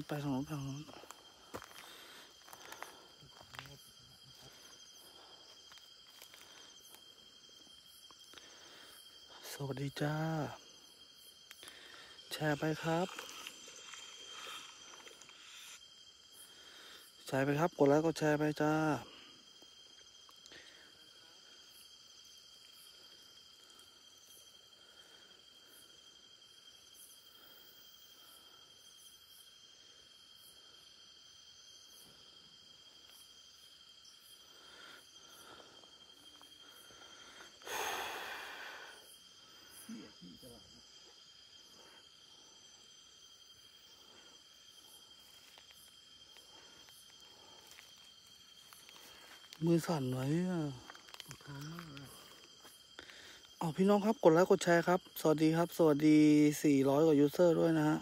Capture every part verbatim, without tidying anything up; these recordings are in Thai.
ไปทางโน้นไปทางโน้นสวัสดีจ้าแชร์ไปครับแชร์ไปครับกดไลค์กดแชร์ไปจ้ามือสั่นไว้อ่ะอ๋อพี่น้องครับกดไลค์กดแชร์ครับสวัสดีครับสวัสดีสี่ร้อยกว่ายูเซอร์ด้วยนะฮะ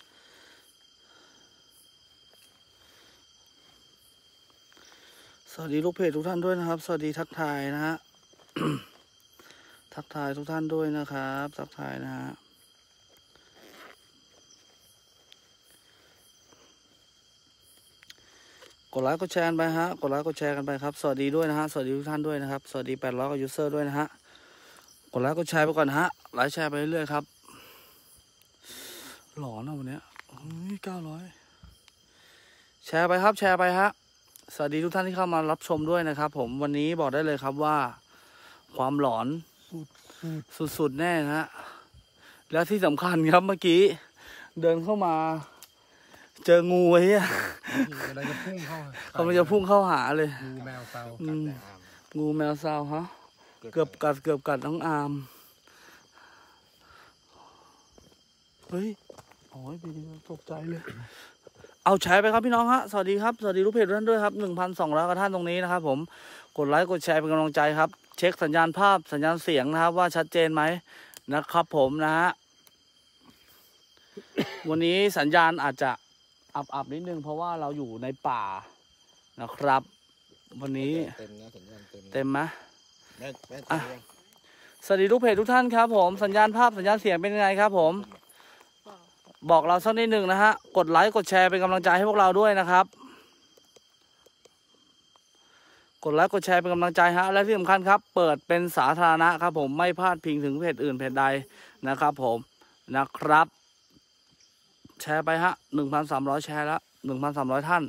สวัสดีลูกเพจทุกท่านด้วยนะครับสวัสดีทักทายนะฮะ ทักทายทุกท่านด้วยนะครับทักทายนะฮะกดไลค์กดแชร์ไปฮะกดไลค์กดแชร์กันไปครับสวัสดีด้วยนะฮะสวัสดีทุกท่านด้วยนะครับสวัสดีแปดร้อยกว่ายูเซอร์ด้วยนะฮะกดไลค์กดแชร์ไปก่อนนะฮะไลค์แชร์ไปเรื่อยๆครับหลอนนะวันนี้เก้าร้อยแชร์ไปครับแชร์ไปฮะสวัสดีทุกท่านที่เข้ามารับชมด้วยนะครับผมวันนี้บอกได้เลยครับว่าความหลอนสุดๆแน่นะฮะแล้วที่สำคัญครับเมื่อกี้เดินเข้ามาเจองูไอ้เนี่ยเขาจะพุ่งเข้าเขาจะพุ่งเข้าหาเลยงูแมวเซางูแมวเซาฮะเกือบกัดเกือบกัดน้องอามเฮ้ยโอ้ยพี่ตกใจเลยเอาแชร์ไปครับพี่น้องฮะสวัสดีครับสวัสดีลูกเพจทุกท่านด้วยครับหนึ่งพันสองร้อยกว่าท่านตรงนี้นะครับผมกดไลค์กดแชร์เป็นกำลังใจครับเช็คสัญญาณภาพสัญญาณเสียงนะครับว่าชัดเจนไหมนะครับผมนะฮะวันนี้สัญญาณอาจจะอับๆนิดนึงเพราะว่าเราอยู่ในป่านะครับวันนี้เต็มนะสัญญาณเต็มเต็มไหมอ่ะสวัสดีลูกเพจทุกท่านครับผมสัญญาณภาพสัญญาณเสียงเป็นยังไงครับผมบอกเราสักนิดหนึ่งนะฮะกดไลค์กดแชร์เป็นกำลังใจให้พวกเราด้วยนะครับกดไลค์กดแชร์เป็นกำลังใจฮะและที่สำคัญครับเปิดเป็นสาธารณะครับผมไม่พลาดพิงถึงเพจอื่นเพจใดนะครับผมนะครับแชร์ไปฮะหนึ่งพันสามร้อยแชร์แล้วหนึ่งพันสามร้อยท่าน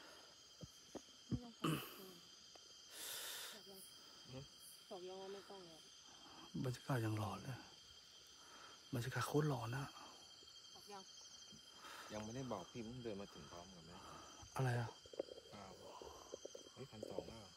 บรรยากาศยังร้อนเลยบรรยากาศโคตรร้อนนะยังไม่ได้บอกพี่มึงเดินมาถึงพร้อมกันไหมอะไรอ่ะอ้าวเฮ้ยพันสองแล้ว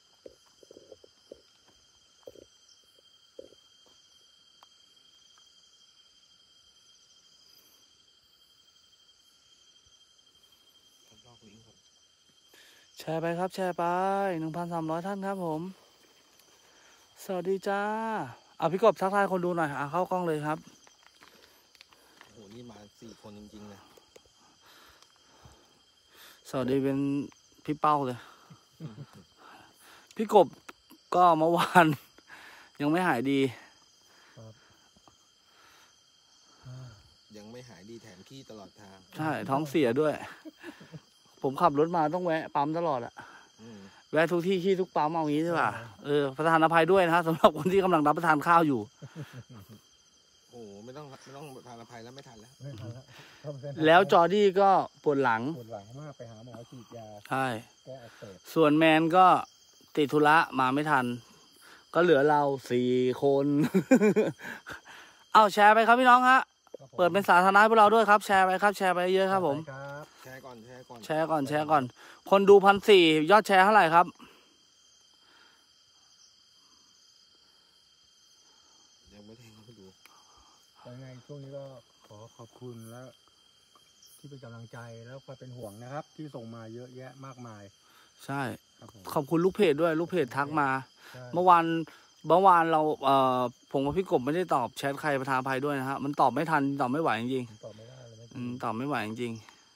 ลอกลิงก์ครับแชร์ไปครับแชร์ไปหนึ่งพันสามร้อยท่านครับผมสวัสดีจ้าเอาพี่กบทักทายคนดูหน่อยอ่ะเข้ากล้องเลยครับโอ้โหนี่มาสี่คนจริงๆเลยสวัสดีเป็นพี่เป้าเลยพี่กบก็เมื่อวานยังไม่หายดียังไม่หายดีแถมขี้ตลอดทางใช่ท้องเสียด้วยผมขับรถมาต้องแวะปั๊มตลอดอะแวะทุกที่ขี้ทุกปั๊มเอางี้ใช่ป่ะเออประธานอภัยด้วยนะสำหรับคนที่กำลังรับประทานข้าวอยู่โอ้ไม่ต้องไม่ต้องประธานอภัยแล้วไม่ทันแล้วแล้วจอร์ดี้ก็ปวดหลังปวดหลังมากไปหาหมอฉีดยาใช่ส่วนแมนก็ติดธุระมาไม่ทันก็เหลือเราสี่คนเอาแชร์ไปครับพี่น้องฮะเปิดเป็นสาธารณะพวกเราด้วยครับแชร์ไปครับแชร์ไปเยอะครับผมแชร์ก่อนแชร์ก่อนแชร์ก่อนแชร์ก่อนคนดูพันสี่ยอดแชร์เท่าไหร่ครับยังไม่ได้เข้าไปดูยังไงช่วงนี้ก็ขอขอบคุณแล้วที่เป็นกำลังใจแล้วก็เป็นห่วงนะครับที่ส่งมาเยอะแยะมากมายใช่ขอบคุณลูกเพจด้วยลูกเพจทักมาเมื่อวานเมื่อวานเราเอ่อผมกับพี่กบไม่ได้ตอบแชทใครประธานอภัยด้วยนะฮะมันตอบไม่ทันตอบไม่ไหวจริงๆตอบไม่ได้เลยอืมตอบไม่ไหวจริง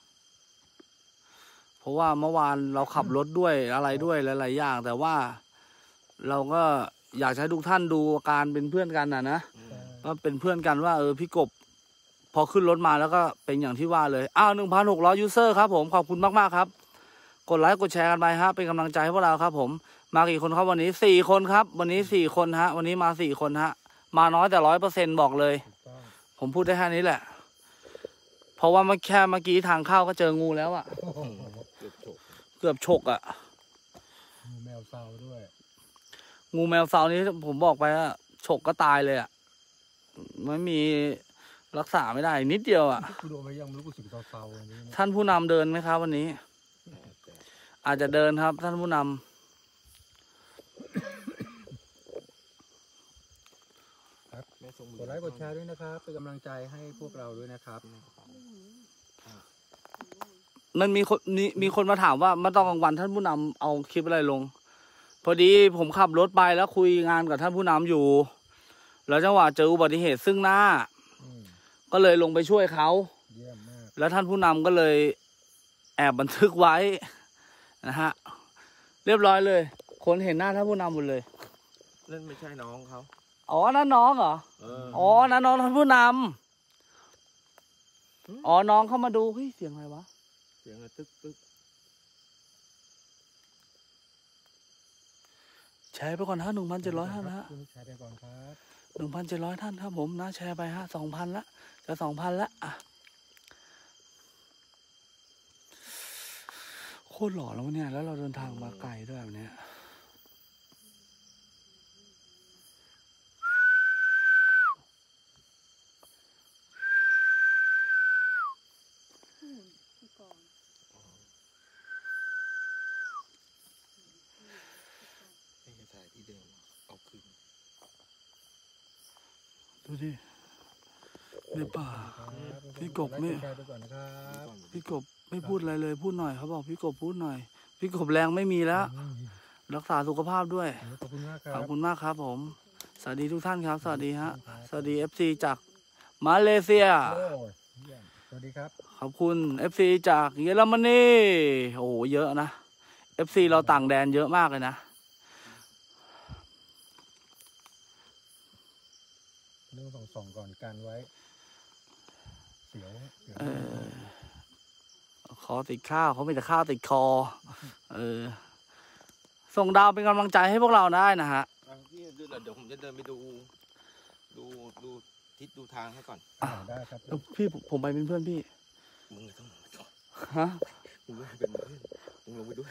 ๆเพราะว่าเมื่อวานเราขับรถด้วยอะไรด้วยหลายๆอย่างแต่ว่าเราก็อยากให้ทุกท่านดูการเป็นเพื่อนกันนะนะก็เป็นเพื่อนกันว่าเออพี่กบพอขึ้นรถมาแล้วก็เป็นอย่างที่ว่าเลยอ้าวหนึ่งพันหกร้อยยูเซอร์ครับผมขอบคุณมากๆครับกดไลค์กดแชร์กันไปฮะเป็นกำลังใจให้พวกเราครับผมมากี่คนครับวันนี้สี่คนครับวันนี้สี่คนฮะวันนี้มาสี่คนฮะมาน้อยแต่ร้อยเปอร์เซ็นต์บอกเลยถูกต้องผมพูดได้แค่นี้แหละเพราะว่าเมื่อแค่เมื่อกี้ทางเข้าก็เจองูแล้วอะโอ้โหเกือบจบเกือบฉกอะมีแมวเซาด้วยงูแมวเซานี้ผมบอกไปว่าฉกก็ตายเลยอะไม่มีรักษาไม่ได้นิดเดียวอะคุณโดนไปยังรู้สึกเซาๆอย่างนี้นะท่านผู้นำเดินไหมครับวันนี้แต่อาจจะเดินครับ ท่านผู้นำแม่ทรงมืกดไลค์กดแชร์ด้วยนะครับเป็นกำลังใจให้พวกเราด้วยนะครับมันมีคนมีมีคนมาถามว่าเมื่อตอนกลางวันท่านผู้นำเอาคลิปอะไรลง พอดีผมขับรถไปแล้วคุยงานกับท่านผู้นำอยู่ แล้วจังหวะเจออุบัติเหตุซึ่งหน้าอืมก็เลยลงไปช่วยเขาเยี่ยมมากแล้วท่านผู้นำก็เลยแอบบันทึกไว้นะฮะเรียบร้อยเลย คนเห็นหน้าท่านผู้นำหมดเลยนั่นไม่ใช่น้องเขาอ๋อนั่นน้องเหรอเอออ๋อนั่นน้องท่านผู้นำอ๋อน้องเข้ามาดูเฮ้ยเสียงอะไรวะเสียงอะไรตึ๊กตึ๊กแชร์ไปก่อนฮะหนึ่งพันเจ็ดร้อยท่านนะฮะคุณแชร์ไปก่อนครับหนึ่งพันเจ็ดร้อยท่านครับผมนะแชร์ไปฮะสองพันละจะสองพันละอ่ะโคตรหล่อแล้วเนี่ยแล้วเราเดินทางมาไกลด้วยแบบเนี้ยอืมพี่ก่อนไม่ใช่ถ่ายที่เดิมเอาคืนดูดิในป่าครับพี่กบไม่ดไลค์ดแชร์ไปก่อนนะครับพี่กบไม่พูดอะไรเลยพูดหน่อยเขาบอกพี่กบพูดหน่อย พี่กบแรงไม่มีแล้วอืมรักษาสุขภาพด้วยขอบคุณมากคขรัอบบคุณมากครับผม สวัสดีทุกท่านครับ สวัสดีฮะ สวัสดีเอฟซีจากมาเลเซียโอ้ยเยี่ยมสวัสดีครับขอบคุณเอฟซีจากเยอรมนีโอ้โหเยอะนะเอฟซีเราต่างแดนเยอะมากเลยนะเรื่องส่องส่องๆก่อนกันไว้ เสียวเสียวเออ คอติดข้าวเขาไม่แต่ข้าวติดคอ เออ ส่งดาวเป็นกำลังใจให้พวกเราได้นะฮะอ่ะพี่เดี๋ยวเดี๋ยวผมจะเดินไปดู ดูดูทิศดูทางให้ก่อนอ่าได้ครับแล้วพี่ผมไปเป็นเพื่อนพี่มึงเลยต้องลงไปก่อนฮะมึงไม่เป็นเพื่อนมึงลงไปด้วย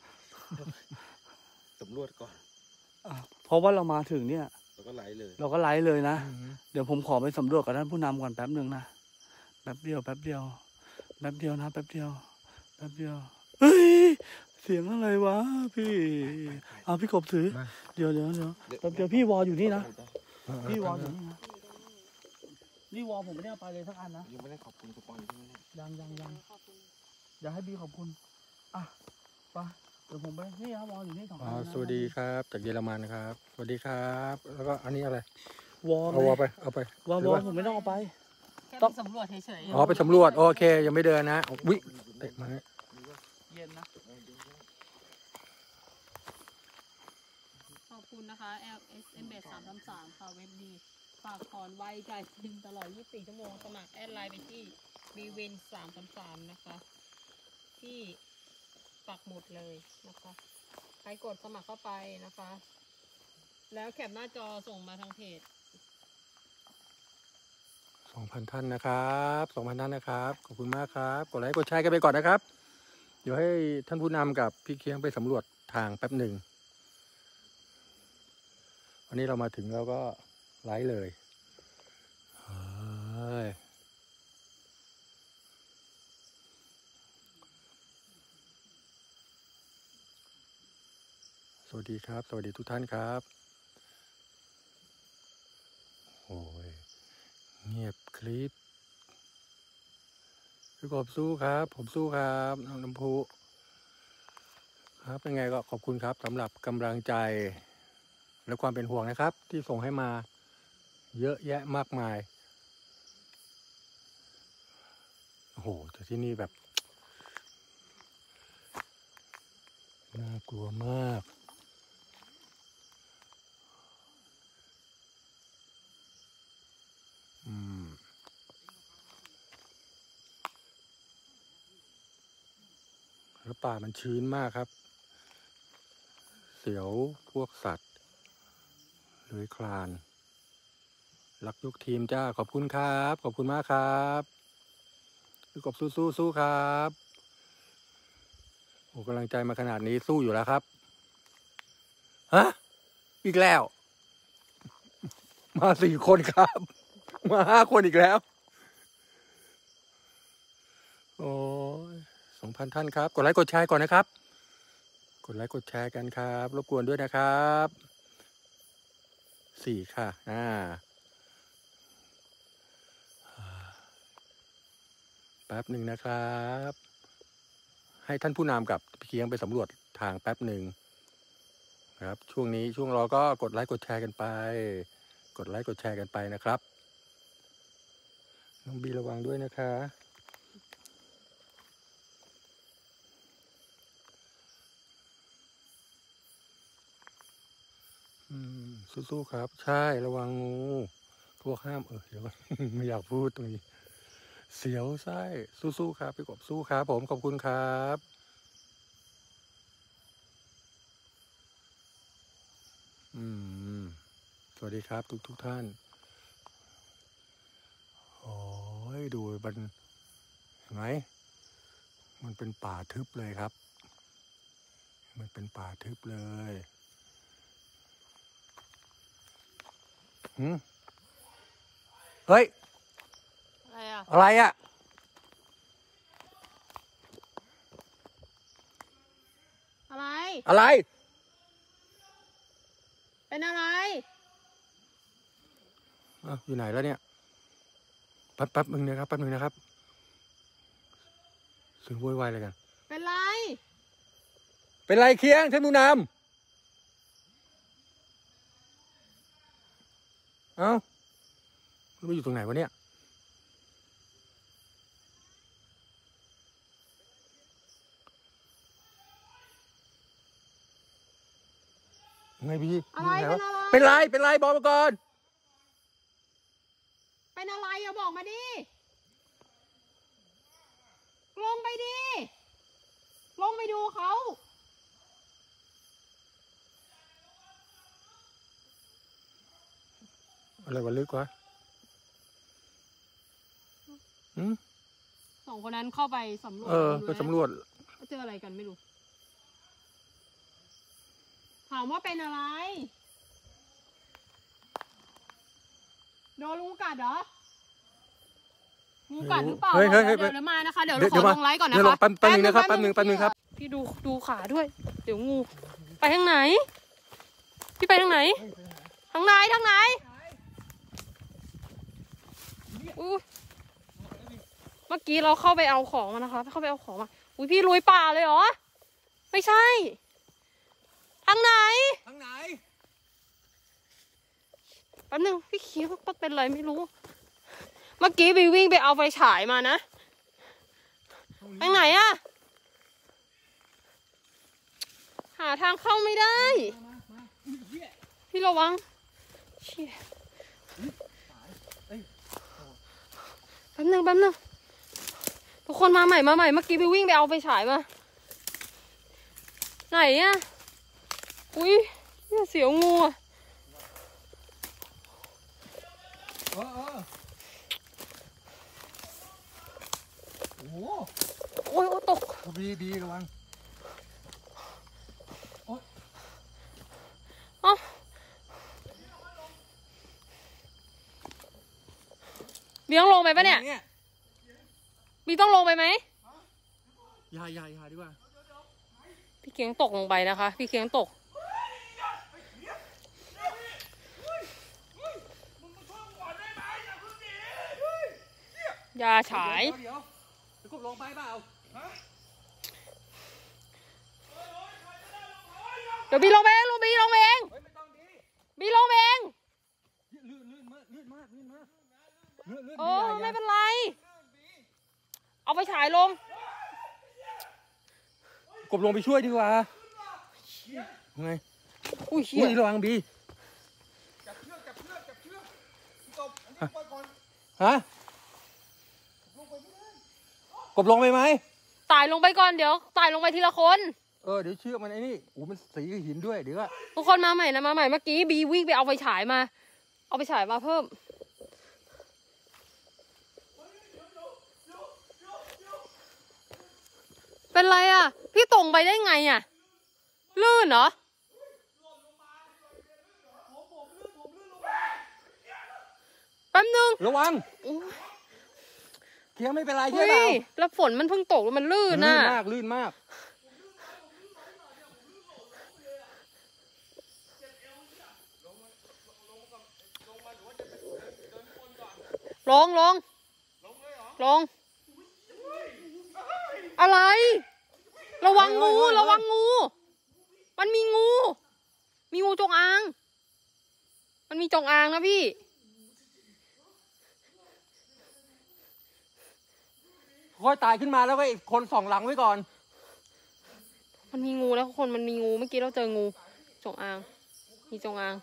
สำรวจก่อนเพราะว่าเรามาถึงเนี่ยแล้วก็ไหลเลยเราก็ไลฟ์เลยนะอืมเดี๋ยวผมขอไปสำรวจกับท่านผู้นำก่อนแป๊บหนึ่งนะ แป๊บเดียวแป๊บเดียว แป๊บเดียวนะแป๊บเดียว แป๊บเดียว เฮ้ย เสียงอะไรวะพี่ เอาพี่กบถือมาเดี๋ยวเดี๋ยวเดี๋ยวแป๊บเดียวพี่วออยู่นี่นะอ่าพี่วออยู่นี่นะ นี่วอผมไม่ได้เอาไปเลยสักอันนะยังไม่ได้ขอบคุณสปอนใช่ไหมเนี่ยยังยังยังขอบคุณอย่าให้พี่ขอบคุณ อ่ะไปเดี๋ยวผมไป นี่ครับวออยู่นี่สองอัอ๋อนนะสวัสดีครับ จากเยอรมันครับ สวัสดีครับ แล้วก็อันนี้อะไรวอเอาไงวอไป เอาไปวอหรืวออว่าผมไม่ต้องเอาไปแค่ต้ไปองสำรวจเฉยอ๋อ ไปสำรวจ โอเค ยังไม่เดินนะวิเตะไม้เย็นนะๆขอบคุณนะคะ แอล เอส เอ็ม เอส สามสามสามค่ะเว็บดี ฝากถอนไวจ่ายจริงตลอด ยี่สิบสี่ ชั่วโมง สมัครแอดไลน์ไปที่บีวินสามสามสามนะคะ ที่ปักหมุดเลยนะคะ ใครกดสมัครเข้าไปนะคะ แล้วแคปหน้าจอส่งมาทางเพจสองพันท่านนะครับสองพันท่านนะครับ ขอบคุณมากครับ กดไลค์ กดแชร์กันไปก่อนนะครับ เดี๋ยวให้ท่านผู้นำกับพี่เคียงไปสำรวจทางแป๊บหนึ่ง วันนี้เรามาถึงแล้วก็ไลฟ์เลยเฮ้ยสวัสดีครับ สวัสดีทุกท่านครับ โอ้ย เงียบคลิปพี่กบสู้ครับ ผมสู้ครับน้องน้ำพุครับยังไงก็ขอบคุณครับสำหรับกำลังใจ และความเป็นห่วงนะครับ ที่ส่งให้มา เยอะแยะมากมาย โอ้โหแต่ที่นี่แบบ น่ากลัวมาก อืมแล้วป่ามันชื้นมากครับ เสียวพวกสัตว์เลื้อยคลานรักยกทีมจ้าขอบคุณครับขอบคุณมากครับพี่กบสู้สู้สู้ครับโอ้กำลังใจมาขนาดนี้สู้อยู่แล้วครับฮะอีกแล้ว มาสี่คนครับ มาห้าคนอีกแล้วโอ้ยสองพันท่านครับกดไลค์กดแชร์ก่อนนะครับกดไลค์กดแชร์กันครับรบกวนด้วยนะครับสี่ค่ะอ่าแป๊บหนึ่งนะครับ ให้ท่านผู้นำกับพี่เคียงไปสำรวจทางแป๊บหนึ่งครับช่วงนี้ช่วงรอก็กดไลค์กดแชร์กันไปกดไลค์กดแชร์กันไปนะครับน้องบีระวังด้วยนะคะอืมสู้ๆครับใช่ระวังงูพวกห้ามเออเดี๋ยว ไม่อยากพูดตรงนี้เสียวไส้สู้ๆครับพี่กบสู้ครับผมขอบคุณครับอืมสวัสดีครับทุกทุกท่านโอ้ยดูมันเห็นไหมมันเป็นป่าทึบเลยครับมันเป็นป่าทึบเลยหืมเฮ้ยอะไรอ่ะอะไรอะอะไรอะไรเป็นอะไรอ้าวอยู่ไหนแล้วเนี่ยแป๊บแป๊บนึงนะครับแป๊บนึงนะครับเสียงโวยวายอะไรกันเป็นไรเป็นไรเคียงท่านผู้นำเอ้ามันอยู่ตรงไหนวะเนี่ยไงพี่อะไรยู่หวเป็นอะไรเป็นไรเป็นไรบอกมาก่อนเป็นอะไรอย่าบอกมาดิ ลงไปดิ ลงไปดูเขาอะไรวะลึกวะหืมสองคนนั้นเข้าไปสำรวจเออไปสำรวจเจออะไรกันไม่รู้ ถามว่าเป็นอะไร โดนงูกัดเหรอ งูกัดหรือเปล่าเฮ้ยเฮ้ยเฮ้ยเดี๋ยวเดี๋ยวมานะคะ เดี๋ยวเดี๋เรายวขอเดี๋ยวลงไลฟ์ก่อนนะเดี๋ยวรอคะแป๊บแป๊บนึงนะครับแป๊บนึงแป๊บนึงครับพี่ดูดูขาด้วย เดี๋ยวงู ไปทางไหน พี่ไปทางไหน ทางไหนทางไหนอู้เมื่อกี้เราเข้าไปเอาของมานะคะ เข้าไปเอาของมา อุ้ยพี่ลุยป่าเลยเหรอ ไม่ใช่ ทางไหนทางไหนแป๊บนึงพี่คิดว่าเป็นอะไรไม่รู้ เมื่อกี้บีวิ่งไปเอาไฟฉายมานะทางไหนอะหาทางเข้าไม่ได้ พี่ระวังเชี่ยแป๊บนึงแป๊บนึงทุกคนมาใหม่มาใหม่เมื่อกี้บีวิ่งไปเอาไฟฉายมาไหนอะอุ้ยเนี่ยเสียวงูอะเออเออโอ้โหโอ้ยโอ้ยตกบีบีระวังเอ้าบีต้องลงไปปะเนี่ยบีต้องลงไปไหมอย่าอย่าอย่าดีกว่าพี่เคียงตกลงไปนะคะพี่เคียงตกยาฉายเดี๋ยวเดี๋ยวกบลงไปเปล่าเดี๋ยวบีลงไปเองลงบีลงไปเองเฮ้ยไม่ต้องดีบีลงไปเองลื่นลื่นมากลื่นมากลื่นมากลื่นลื่นโอ้ไม่เป็นไรเอาไปฉายลงกบลงไปช่วยดีกว่าไงอุ้ยเชี่อุ้ยยระวังบีจับเชือกจับเชือกจับเชือกพี่กบอันนี้ปล่อยก่อนฮะกบลงไปไหมไต่ลงไปก่อนเดี๋ยวไต่ลงไปทีละคนเออเดี๋ยวเชือกมันไอ้นี่โอ้มันสีหินด้วยเดี๋ยวก็ทุกคนมาใหม่นะมาใหม่เมื่อกี้บีวิ่งไปเอาไฟฉายมา เอาไฟฉายมาเพิ่ม เป็นไรอ่ะ พี่ตรงไปได้ไงอ่ะลื่นเหรอแป๊บนึงระวังเคียงไม่เป็นไรใช่เฮ้ไหมยแล้วฝนมันเพิ่งตกแล้วมันลื่นลื่น่ะนมากลื่นมากลงลงลงอะไร ระวังงูระวังงู มันมีงู มีงูจงอาง มันมีจงอางนะพี่ค่อยตายขึ้นมาแล้วก็อีกคนส่องหลังไว้ก่อนมันมีงูแล้วคนมันมีงูเมื่อกี้เราเจองูจงอาง มีจงอาง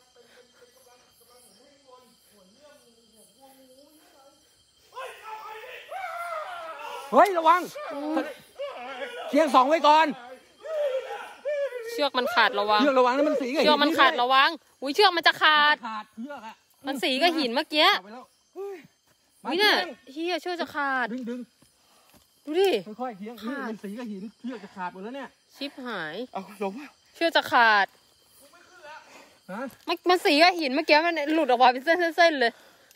เฮ้ยระวังเคียงส่องไว้ก่อนเชือกมันขาดระวังเชือกระวังนะมันสีกับหินเชือกมันขาดระวังอุ้ยเชือกมันจะขาดขาดเชือกอะมันสีกับหินเมื่อกี้เอาไปแล้วเฮ้ยมานี่เนี่ยเคียงเฮียเชือกจะขาดดึงดึงดูดิค่อยๆเคียงนี่มันสีกับหินเชือกจะขาดหมดแล้วเนี่ยชิบหายเอาลงมาเชือกจะขาดฮะมันมันสีกับหินเมื่อกี้มันหลุดออกมาเป็นเส้นๆเลย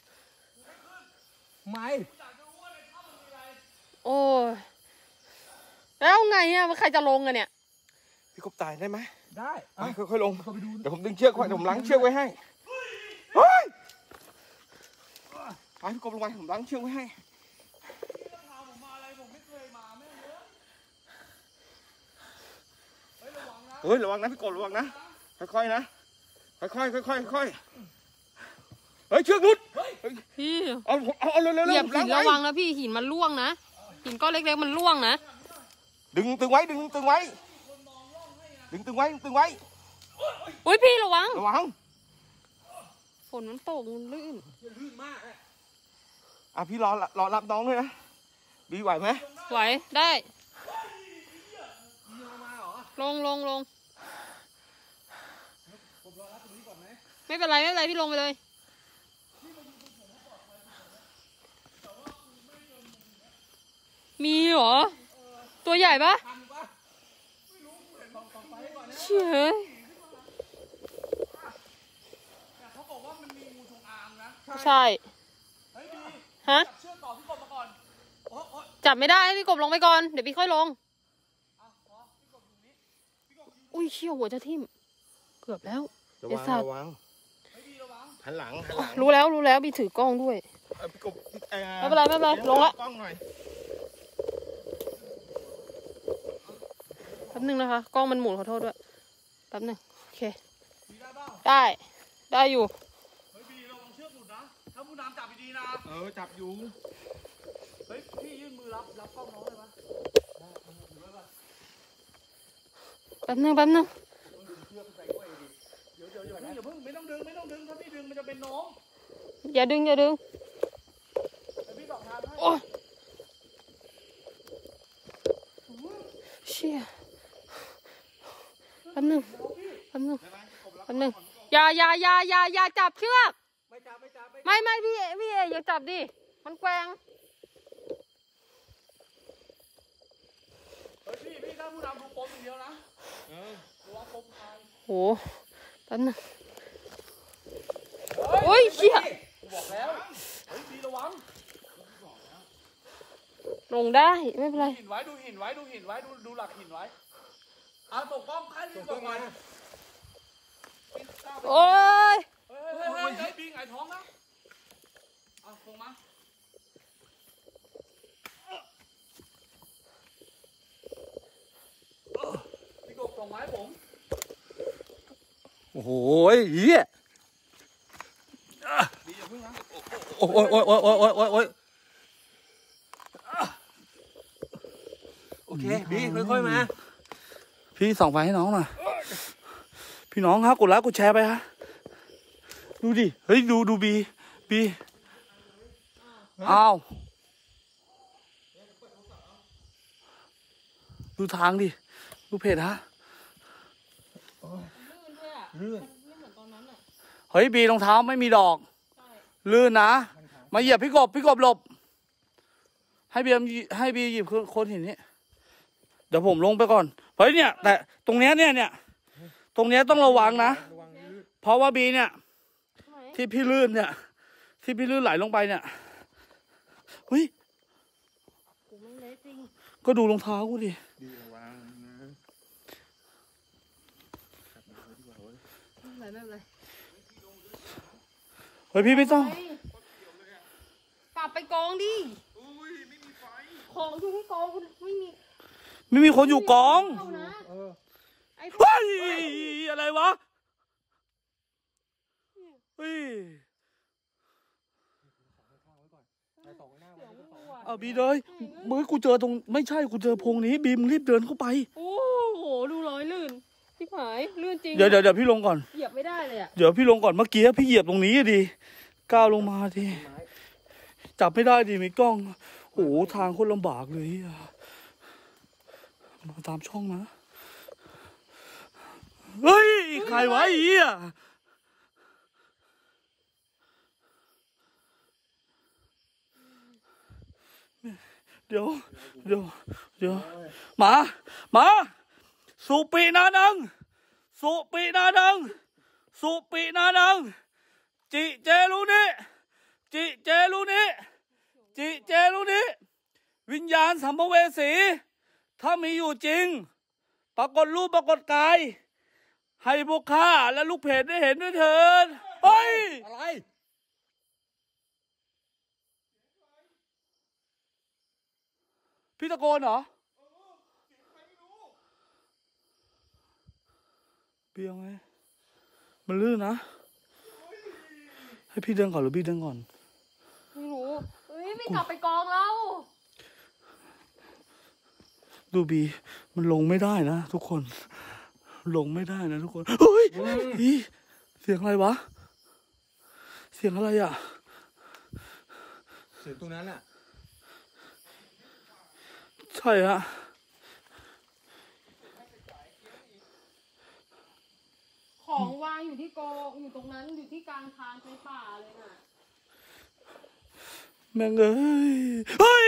ไม้โอ้ยแล้วไงอ่ะมันใครจะลงอะเนี่ยพี่กบตายได้ไหมได้ไปค่อยๆลงเข้าไปดูเดี๋ยวผมดึงเชือกไว้เดี๋ยวผมล้างเชือกไว้ให้เฮ้ยไปพี่กบลงไปผมล้างเชือกไว้ให้เฮ้ยระวังนะพี่กบระวังนะค่อยๆนะค่อยๆค่อยๆค่อยๆเฮ้ยเชือกหลุดพี่เอาเอาเอาเร็วๆเร็วเหยียบล้าหิงนไว้ระวังนะพี่หินมันร่วงนะหินก้อนเล็กๆมันร่วงนะดึงตึงไว้ดึงตึงไว้ดึงตึงไว้ดึงตึงไว้อุ้ยพี่ระวังระวังฝนมันตกมันลื่นลื่นมากเลยอ่ะพี่รอรอรับน้องด้วยนะบีไหวไหมไหวได้ลงลงลงไม่เป็นไรไม่เป็นไรพี่ลงไปเลยมีเหรอตัวใหญ่ปะเชี่ยเขาบอกว่ามันมีงูจงอางนะใช่เฮ้ยบีฮะเชือกต่อพี่กบมาก่อนโอ้โอ้จับไม่ได้ให้พี่กบลงไปก่อนเดี๋ยวพี่ค่อยลงอ่ะขอพี่กบอยู่นี้พี่กบอยู่อุ้ยเชี่ยวหัวจะทิ่มเกือบแล้วระไอ้วังสัตว์ระวังเฮ้ยบีระวังหันหลังหันหลังรู้แล้วรู้แล้วพี่ถือกล้องด้วยเอ่อพี่กบอ่อไม่เป็นไรไม่เป็นไรลงละกล้องหน่อยแป๊บนึงนะคะกล้องมันหมุนขอโทษด้วยแป๊บนึงโอเคบีได้เปล่าได้ได้อยู่เฮ้ยบีระวังเชือกหลุดนะถ้ามูน้ำจับดีๆนะเออจับอยู่เฮ้ยพี่ยื่นมือรับรับกล้องน้องเลยปะแป๊บนึงแป๊บนึงเดี๋ยวเดี๋ยวอย่าเพิ่งอย่าเพิ่งไม่ต้องดึงไม่ต้องดึงถ้าพี่ดึงมันจะเป็นน้องอย่าดึงอย่าดึงเดี๋ยวพี่สองทางให้โอ้ยเชี่ยแป๊บนึงแป๊บนึงแป๊บนึงอย่าอย่าอย่าอย่าอย่าจับเชือกไม่จับไม่จับไม่ไม่พี่เอพี่เออย่าจับดิมันแกว่งเฮ้ยพี่พี่ถ้ามูน้ำดูปมอย่างเดียวนะเออระวังปมตายโหแป๊บนึงโอ้ยเชี่ยบอกแล้วเฮ้ยบีระวังลงได้ไม่เป็นไรหินไว้ดูหินไว้ดูหินไว้ดูดูหลักหินไว้อ่ะส่งกล้องให้พี่กบก่อนโอ้ยเฮ้ยเฮ้ยเฮ้ยเฮ้ยบีหงายท้องนะเอาส่งมาพี่กบส่งไม้ผมโอ้โหเหี้ยบีอย่าพึ่งนะโอ้ยโอ้ยโอ้ยโอ้ยโอ้ยโอ้ยโอ้ยโอเคบีค่อยๆมาพี่ส่องไฟให้น้องหน่อยพี่น้องครับกดไลค์กดแชร์ไปฮะดูดิเฮ้ยดูดูบีบีอ้าวดูทางดิดูเพจฮะลื่นด้วยอ่ะลื่นไม่เหมือนตอนนั้นอ่ะเฮ้ยบีรองเท้าไม่มีดอกใช่ลื่นนะมาเหยียบพี่กบพี่กบหลบให้บีมให้บีหยิบโคนหินนี้เดี๋ยวผมลงไปก่อนเฮ้ยเนี่ยแต่ตรงเนี้ยเนี่ยเนี่ยตรงเนี้ยต้องระวังนะระวังลื่นเพราะว่าบีเนี่ยทำไมที่พี่ลื่นเนี่ย ที่พี่ลื่นไหลลงไปเนี่ยเฮ้ยกูไม่เละจริงก็ดูรองเท้ากูดิดีระวังนะไม่เป็นไรไม่เป็นไรเฮ้ยพี่ไม่ต้องเฮ้ยกลับไปกองดิอุ้ยไม่มีไฟของอยู่ที่กองคุณไม่มีไม่มีคนอยู่กองเอานะเออไอ้เฮ้ยอะไรวะเฮ้ยไปสองหน้าเสียงไว้งูอ่ะเอาบีเลยมือกูเจอตรงไม่ใช่กูเจอพงนี้บีมงรีบเดินเข้าไปโอ้โหดูรอยลื่นพี่ผายลื่นจริงเดี๋ยวเดี๋ยวเดี๋ยวพี่ลงก่อนเหยียบไม่ได้เลยอ่ะเดี๋ยวพี่ลงก่อนเมื่อกี้พี่เหยียบตรงนี้อะดิก้าวลงมาดิจับไม่ได้ดิมีกล้องโอ้โหทางโคตรลำบากเลยอะมาตามช่องนะเฮ้ยใครวะไอ้เหี้ยเดี๋ยวเดี๋ยวเดี๋ยวมามาสุปีนานังสุปีนานังสุปีนานังจิเจลูนิจิเจลูนิจิเจลูนิวิญญาณสัมภเวสีถ้ามีอยู่จริงปรากฏรูปปรากฏกายให้พวกข้าและลูกเพจได้เห็นด้วยเถิดเฮ้ยอะไรพี่ตะโกนเหรอเบียงไงมันลื่นนะให้พี่เดินก่อนหรือพี่เดินก่อนไม่รู้เฮ้ยไม่กลับไปกองแล้วดูบีมันลงไม่ได้นะทุกคน ลงไม่ได้นะทุกคนเฮ้ยอีเสียงอะไรวะเสียงอะไรอ่ะเสียงตรงนั้นอ่ะใช่ฮะของวางอยู่ที่กองอยู่ตรงนั้นอยู่ที่กลางทางในป่าเลยน่ะแม่งเอ้ยเฮ้ย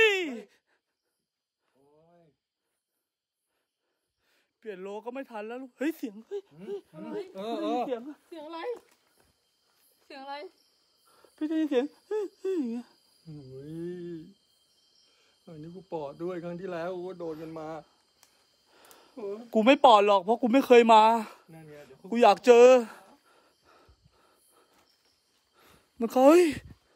เปลี่ยนโลก็ไม่ทันแล้วลูกเฮ้ยเสียงเฮ้ยเออเออเสียงเสียงอะไร เสียงอะไรพี่ได้ยินเสียงเฮ้ยเฮ้ยอย่างเงี้ยโอ้ยอันนี้กูปอดด้วยครั้งที่แล้วกูก็โดนกันมาโอ้ยกูไม่ปลอดหรอกเพราะกูไม่เคยมานั่นไงเดี๋ยวกูอยากเจอ มันเข้าเฮ้ย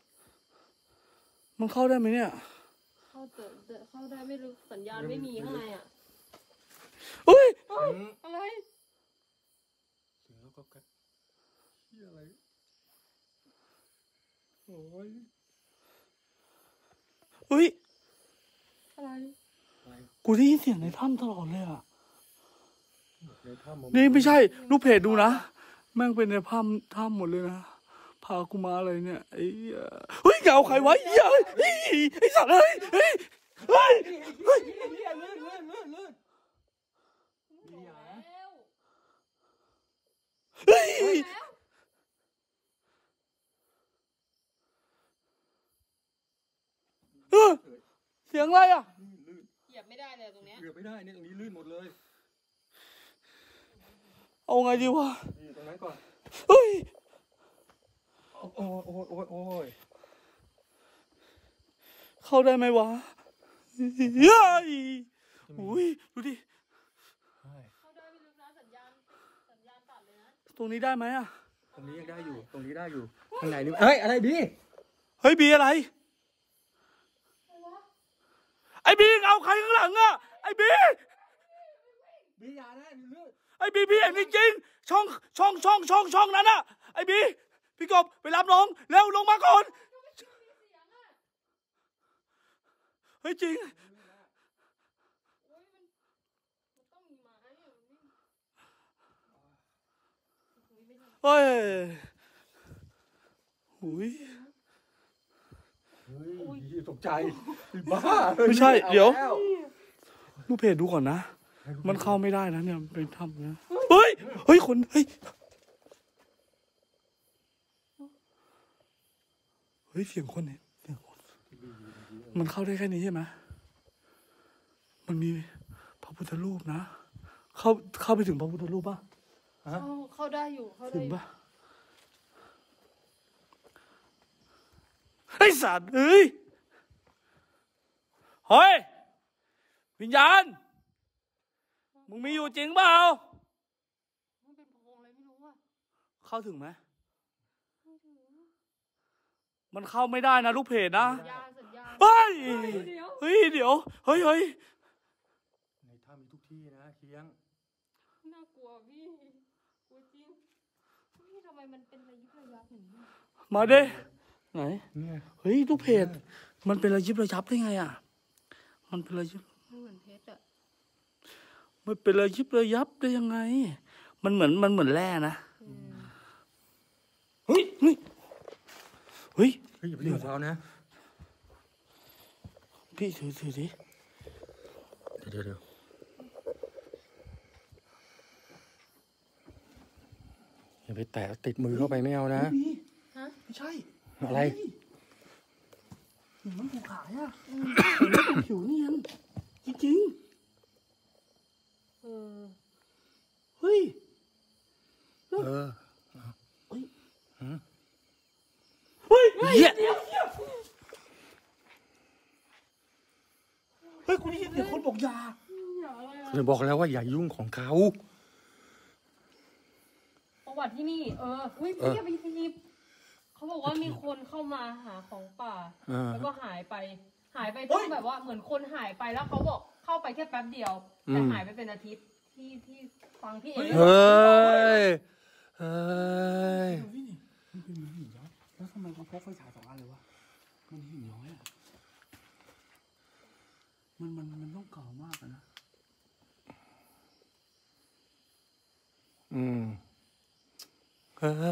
มันเข้าได้ไหมเนี่ยเข้าเตะเตะเข้าได้ไม่รู้สัญญาณไม่มีข้างในอ่ะเฮ้ยเฮ้ยอะไรเสียงแล้วก็กัดเหี้ยอะไรโอ้ยเฮ้ยอะไรอะไรกูได้ยินเสียงในถ้ำตลอดเลยอ่ะในถ้ำผมนี่ไม่ใช่ลูกเพจดูนะ แม่งเป็นในถ้ำถ้ำหมดเลยนะ พากูมาอะไรเนี่ยไอ้เหี้ยเฮ้ยเงาใครวะไอ้เหี้ยเฮ้ยไอ้สัตว์เฮ้ยเฮ้ยเฮ้ยเฮ้ยลื่นลื่นลื่นลื่นลื่นบอกแล้วเฮ้ยแล้วเออเสียงอะไรอ่ะลื่นเหยียบไม่ได้เลยตรงเนี้ยเหยียบไม่ได้เนี่ยตรงนี้ลื่นหมดเลยเอาไงดีวะนี่ตรงนั้นก่อนเฮ้ยโอ้โอ้โอ้โอ้โอ้ยเข้าได้ไหมวะเฮ้ยอุ้ยดูดิเข้าได้ไม่รู้นะสัญญาณสัญญาณตัดเลยนะตรงนี้ได้ไหมอ่ะตรงนี้ยังได้อยู่ ตรงนี้ได้อยู่ ข้างในนี่เฮ้ย อะไรบีเฮ้ยบีอะไร ไอ้บีเอาใครข้างหลังอ่ะ ไอ้บีบีอย่านะมีเลือดไอ้บีพี่เห็นจริงๆช่องช่องช่องช่องช่องนั้นอ่ะ ไอ้บีพี่กบไปรับน้องเร็วลงมาก่อนเฮ้ยจริงโอ้ยมันมันต้องมีไม้อะมันไม่เฮ้ยหุยเฮ้ยตกใจบ้าไม่ใช่เดี๋ยวอาแล้วลูกเพจดูก่อนนะมันเข้าไม่ได้นะเนี่ยมันเป็นถ้ำนะเฮ้ยเฮ้ยคนเฮ้ยเฮ้ยเสียงคนเนี่ยเสียงคนมันเข้าได้แค่นี้ใช่ไหมมันมีพระพุทธรูปนะเข้าเข้าไปถึงพระพุทธรูปป่ะฮะเข้าเข้าได้อยู่เข้าได้ถึอง ยู่ป่ะไอ้สัตว์เฮ้ยเฮ้ยวิญญาณมึงมีอยู่จริงเปล่ามันเป็นโพรงอะไรไม่รู้อ่ะเข้าถึงไหมไม่ถึงมันเข้าไม่ได้นะลูกเพจนะสัญญาณสัญญาณเฮ้ยเดี๋ยวเฮ้ยเดี๋ยวเฮ้ยเฮ้ยในถ้ำมีทุกที่นะเคียงน่ากลัวพี่กลัวจริงพี่ทำไมมันเป็นระยิบระยับอย่างนี้มาเด้ไหนเนี่ยเฮ้ยลูกเพจมันเป็นระยิบระยับได้ไงอ่ะมันเป็นระยิบมันเหมือนเพชรอ่ะมันเป็นระยิบระยับได้ยังไง มันเหมือนมันเหมือนแร่นะอืมเฮ้ยเฮ้ยเฮ้ยเฮ้ยอย่าไปยุ่งกับเขานะพี่ถือถือดิเดี๋ยวเดี๋ยวอย่าไปแตะติดมือเข้าไปไม่เอานะนี่ฮะไม่ใช่อะไรเห็นมันถูกขายอ่ะเห็นมันเป็นผิวเนียนจริงเออๆเฮ้ยเออเฮ้ยหืมเฮ้ยเหี้ยเฮ้ยกูได้ยินเสียงคนบอกอยาอย่าอะไรอ่ะเลยบอกแล้วว่าอย่ายุ่งของเขาประวัติที่นี่ เอออุ้ยเออพี่อย่าไปทีบเขาบอกว่ามีคนเข้ามาหาของป่าเออแล้วก็หายไป หายไปตั้งแบบว่าเหมือนคนหายไปแล้วเขาบอกเข้าไปแค่แป๊บเดียว แต่หายไปเป็นอาทิตย์ที่ที่ฟังพี่เอ๋เฮ้ย เฮ้ยเฮ้ยมันเป็นหินย้อยแล้วทำไมเขาพกไฟฉายสองอันเลยวะมันหินย้อยอ่ะมันมันมันต้องเก่ามากอะนะอืมเออ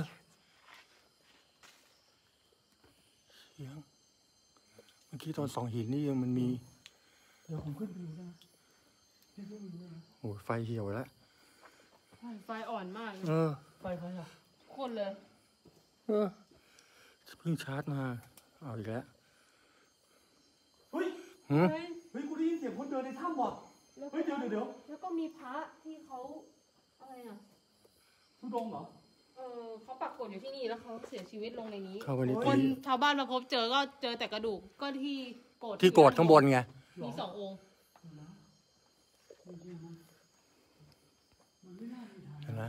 เสียงเมื่อกี้ตอนสองหินนี่ยังมันมีเดี๋ยวผมขึ้นไปดูนะพี่ขึ้นไปดูนะโอ้ยไฟเหี่ยวแล้วไฟอ่อนมากเออไฟใครอ่ะโคนเลยเออเพิ่งชาร์จมา เอาอีกแล้วเฮ้ยหืมเฮ้ยเฮ้ยกูได้ยินเสียงคนเดินในถ้ำว่ะแล้วเฮ้ยเดี๋ยวเดี๋ยวเดี๋ยวแล้วก็มีพระที่เขาอะไรอ่ะทุดงค์เหรอเออเขาปักกฎอยู่ที่นี่แล้วเขาเสียชีวิตลงในนี้เข้าไปในคนที่ชาวบ้านมาพบเจอก็เจอแต่กระดูกก็ที่โกดที่โกดข้างบนไงมีสององค์เห็นไหม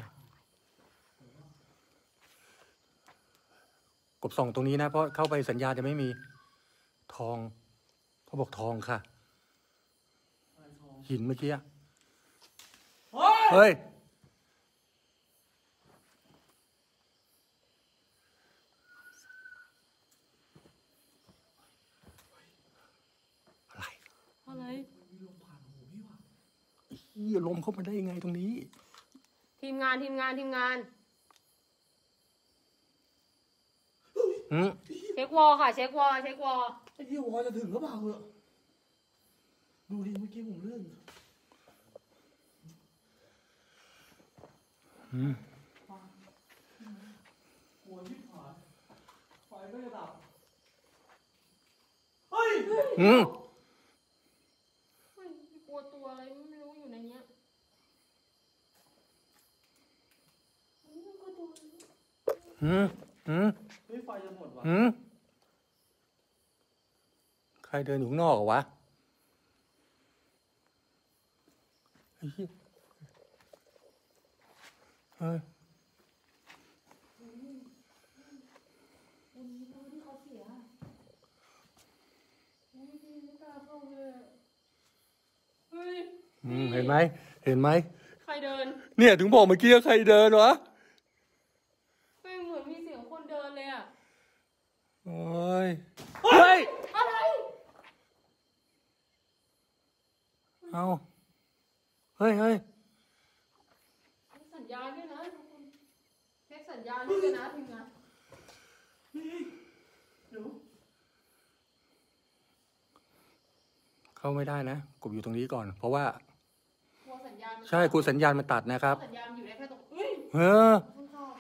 กบส่องตรงนี้นะ เพราะเข้าไปสัญญาณจะไม่มีทอง เขาบอกทองค่ะอะไรทองหินเมื่อกี้อะเฮ้ยเฮ้ย อะไรอะไรมีลมผ่านหูพี่ว่ะเฮียลมเข้ามาได้ยังไงตรงนี้ทีมงานทีมงานทีมงานหืมเช็ควอลค่ะ เช็ควอลเช็ควอลไอ้เหี้ยวอจะถึงก็เปล่าเหอะดูดิเมื่อกี้ผมเลื่อนหืมหัวที่ผ่านไฟก็จะดับเฮ้ยหืมเฮ้ยกลัวตัวอะไรไม่รู้อยู่ในเนี้ยเฮ้ยกลัวตัวอะไรหืมหืมเฮ้ยไฟจะหมดว่ะหืมใครเดินอยู่ข้างนอกเหรอวะไอ้เหี้ยเฮ้ยคนนี้เขาที่เขาเสียอุ้ยพี่ไม่กล้าเข้าเลยอะเฮ้ยอืมเห็นไหม เห็นไหมใครเดินเนี่ยถึงบอกเมื่อกี้ว่าใครเดินวะไม่เหมือนมีเสียงคนเดินเลยอ่ะโอ้ย เฮ้ยอะไรเอาเฮ้ยเฮ้ยสัญญาณด้วยนะทุกคนเช็คสัญญาณด้วยนะทีมงานนี่เดี๋ยวเข้าไม่ได้นะกบอยู่ตรงนี้ก่อน เพราะว่ากลัวสัญมันใช่กูสัญญาณมันตัดนะครับสัญญาณอยู่ได้แค่ตรงอุ้ยเออเพิ่งเข้า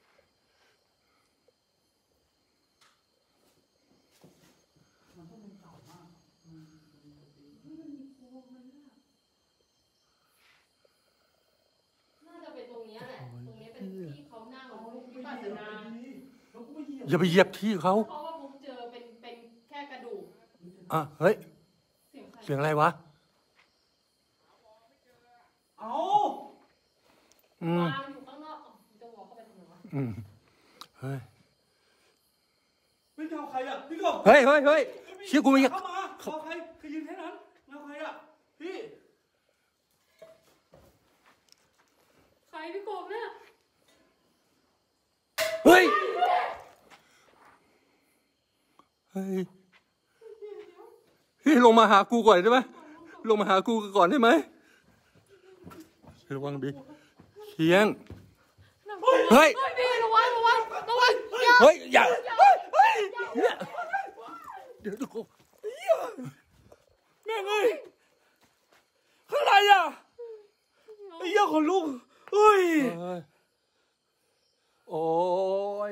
น่าจะเป็นตรงเนี้ยแหละตรงนี้เป็นที่เขานั่งวิปัสสนาอย่าไปเหยียบที่เขาเพราะว่าผมเจอเป็นเป็นแค่กระดูกอ่ะเฮ้ยเสียงใครเสียงอะไรวะเอาอืมวางอยู่ข้างนอกอ๋อจะวอลเข้าไปทำไมวะอืมเฮ้ยไม่เงาใครอ่ะพี่กบเฮ้ยเฮ้ยเฮ้ยเชี่ยกูไม่อยากเข้ามาเงาใครใครยืนแค่นั้นเงาใครอ่ะพี่ใครพี่กบเนี่ยเฮ้ย เฮ้ยพี่ลงมาหากูก่อนได้ไหมลงมาหากูก่อนได้ไหมระวังดิเชียง เฮ้ยเฮ้ยพี่ระวังระวังระวังอย่าเฮ้ย อย่าอย่าเดี๋ยวดูกูแม่งเอ้ยข้างในอ่ะไอ้เหี้ยขนลุกเฮ้ยเฮ้ยโอ้ย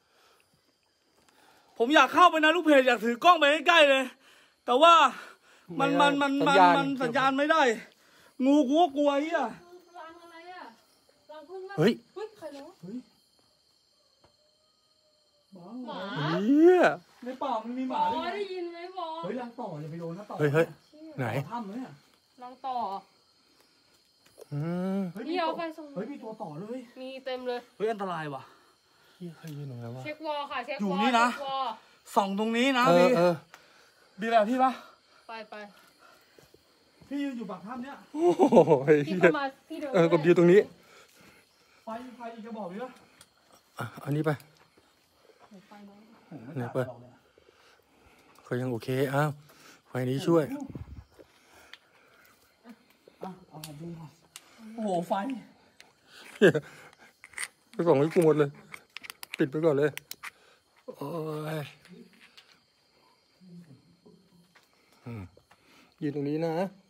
ผมอยากเข้าไปนะลูกเพจอยากถือกล้องไปใกล้ๆเลย แต่ว่ามันมันมันมันมันสัญญาณไม่ได้ งูกูก็กลัวไอ้เหี้ยรังอะไรอ่ะรังพึ่งไหมเฮ้ยเฮ้ยใครแล้วหมาเฮียในป่ามันมีหบมาอด้วยได้ยินไหมบอเฮ้ยรังต่ออย่าไปโดนนะต่อเฮ้ยเฮ้ยไหนถ้ำเนี่ยรังต่ออืมเฮ้ยเดี๋ยวไปส่งเฮ้ยมีตัวต่อเลยมีเต็มเลยเฮ้ยอันตรายว่ะเฮียใครยืนตรงไหนวะเช็ควอลค่ะเช็คอยู่วอลนี่นะเช็ควอลส่องตรงนี้นะเออพี่เออดีแบบพี่ปะไปไปพี่ยืนอยู่ปากถ้ำเนี่ยโอ้ยพี่เฮีเข้าย มาพี่เดินเออกบยืนตรงนี้ไฟไฟอีกกระบอกเลยนะอ่ะอันนี้ไปไปน้องไหนเปิด ก็ยังโอเค อ้าวไฟนี้ช่วยอ่ะเอามาดูก่อนโอ้โหไฟไปส่องให้กูหมดเลย ปิดไปก่อนเลย โอ้ยอืมยืนตรงนี้นะ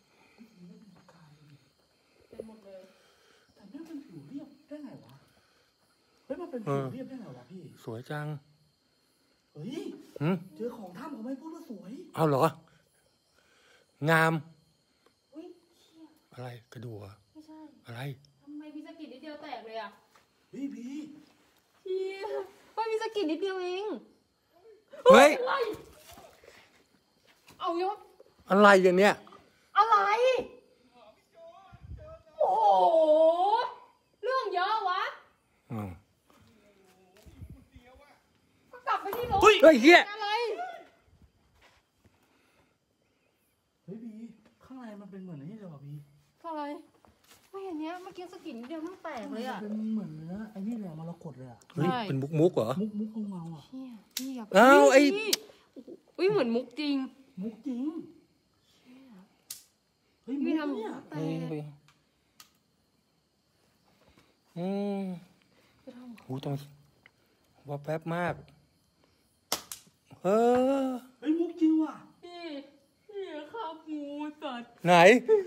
เป็นหมดเลยแต่เนี่ยมันผิวเรียบได้ไงวะเฮ้ยมันเป็นผิวเรียบได้ไงวะพี่สวยจังเฮ้ยหืมเจอของถ้ำเขาไม่พูดว่าสวยเอาเหรอ งามอุ้ยเชี่ยอะไร กระดูกเหรอไม่ใช่อะไรทำไมมีสะกิดนิดเดียวแตกเลยอ่ะเฮ้ยพี่เชี่ยไม่มีสะกิดนิดเดียวเองเฮ้ยอะไรเอายศอะไรอย่างเนี้ยอะไร โอ้โห เรื่องเยอะวะอืมก็กลับไปที่รถเฮ้ยเฮ้ยเฮียอะไรเฮ้ยพี่ข้างในมันเป็นเหมือนไอ้นี่เลยว่ะพี่อะไรไม่เห็นเนี้ยเมื่อกี้สะกิดนิดเดียวมันแตกเลยอ่ะเป็นเหมือนเนื้อไอ้นี่เลยอะมรกตเลยอะเฮ้ยใช่เป็นมุกมุกๆเหรอมุกมุกเงาๆอ่ะเชี่ยพี่อย่าอ้าวไอ้พี่อุ้ยเหมือนมุกจริงมุกจริงเฮ้ยมุพี่กทำเนี่ยแตอืมกอืมพี่ทำหูตรงว่าแป๊บมาก เออเฮ้ยมุกจริงว่ะพี่พี่ข้าวหมูสัตว์ไหน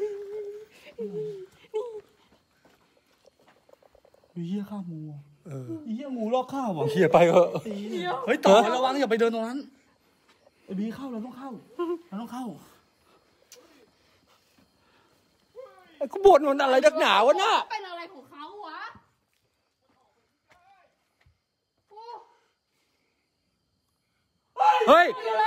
เฮ้ยเหี้ยข้าวงูเออเหี้ยงูลอกข้าวว่ะเฮียไปก็เฮ้ยต่อระวังอย่าไปเดินตรงนั้นไอ้บีเข้าเราต้องเข้าเราต้องเข้าไอ้กูบ่นมันอะไรนักหนาวะน่ะเป็นอะไรของเขาวะโอ้เฮ้ยอะไร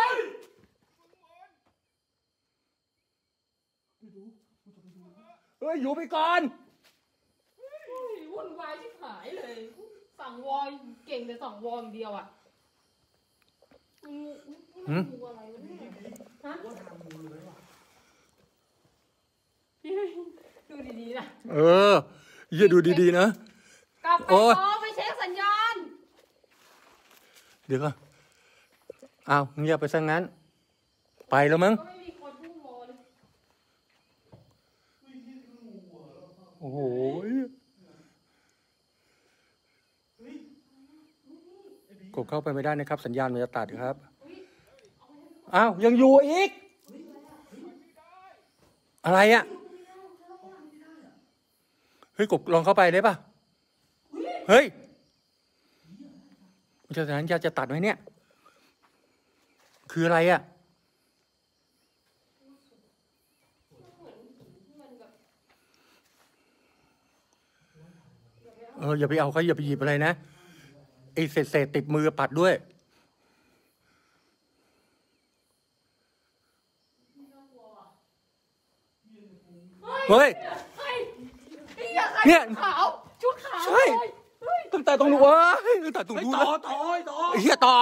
เฮ้ย อยู่ไปก่อนวุ่นวายชิบหายเลย สั่งวอลเก่งแต่สั่งวอลอย่างเดียวอ่ะงูหืมงูอะไรวะเนี่ยฮะพี่ดูดีๆนะเออเฮียดูดีๆนะกลับไปโอ๊ยต่อไปเช็คสัญญาณเดี๋ยวก่อนอ้าวเงียบไปซะงั้น ไปแล้วมั้งก็ไม่มีคนพูดวอลเลยโอ้โหกดเข้าไปไม่ได้นะครับ สัญญาณมันจะตัดครับ อ้าว ยังอยู่อีก อะไรอ่ะฮ้ยกบลองเข้าไปได้ป่ะเฮ้ยมันจะสัญญาจะตัดไหมเนี่ยคืออะไรอ่ะเอออย่าไปเอาเขาอย่าไปหยิบอะไรนะไอ้เศษเศษติดมือปัดด้วยเฮ้ยเนี่ยขาวชุดขาวใช่ตั้งแต่ตรงนู้นวะตั้งแต่ตรงนู้นต่อต่อต่อไอ้เหี้ยต่อ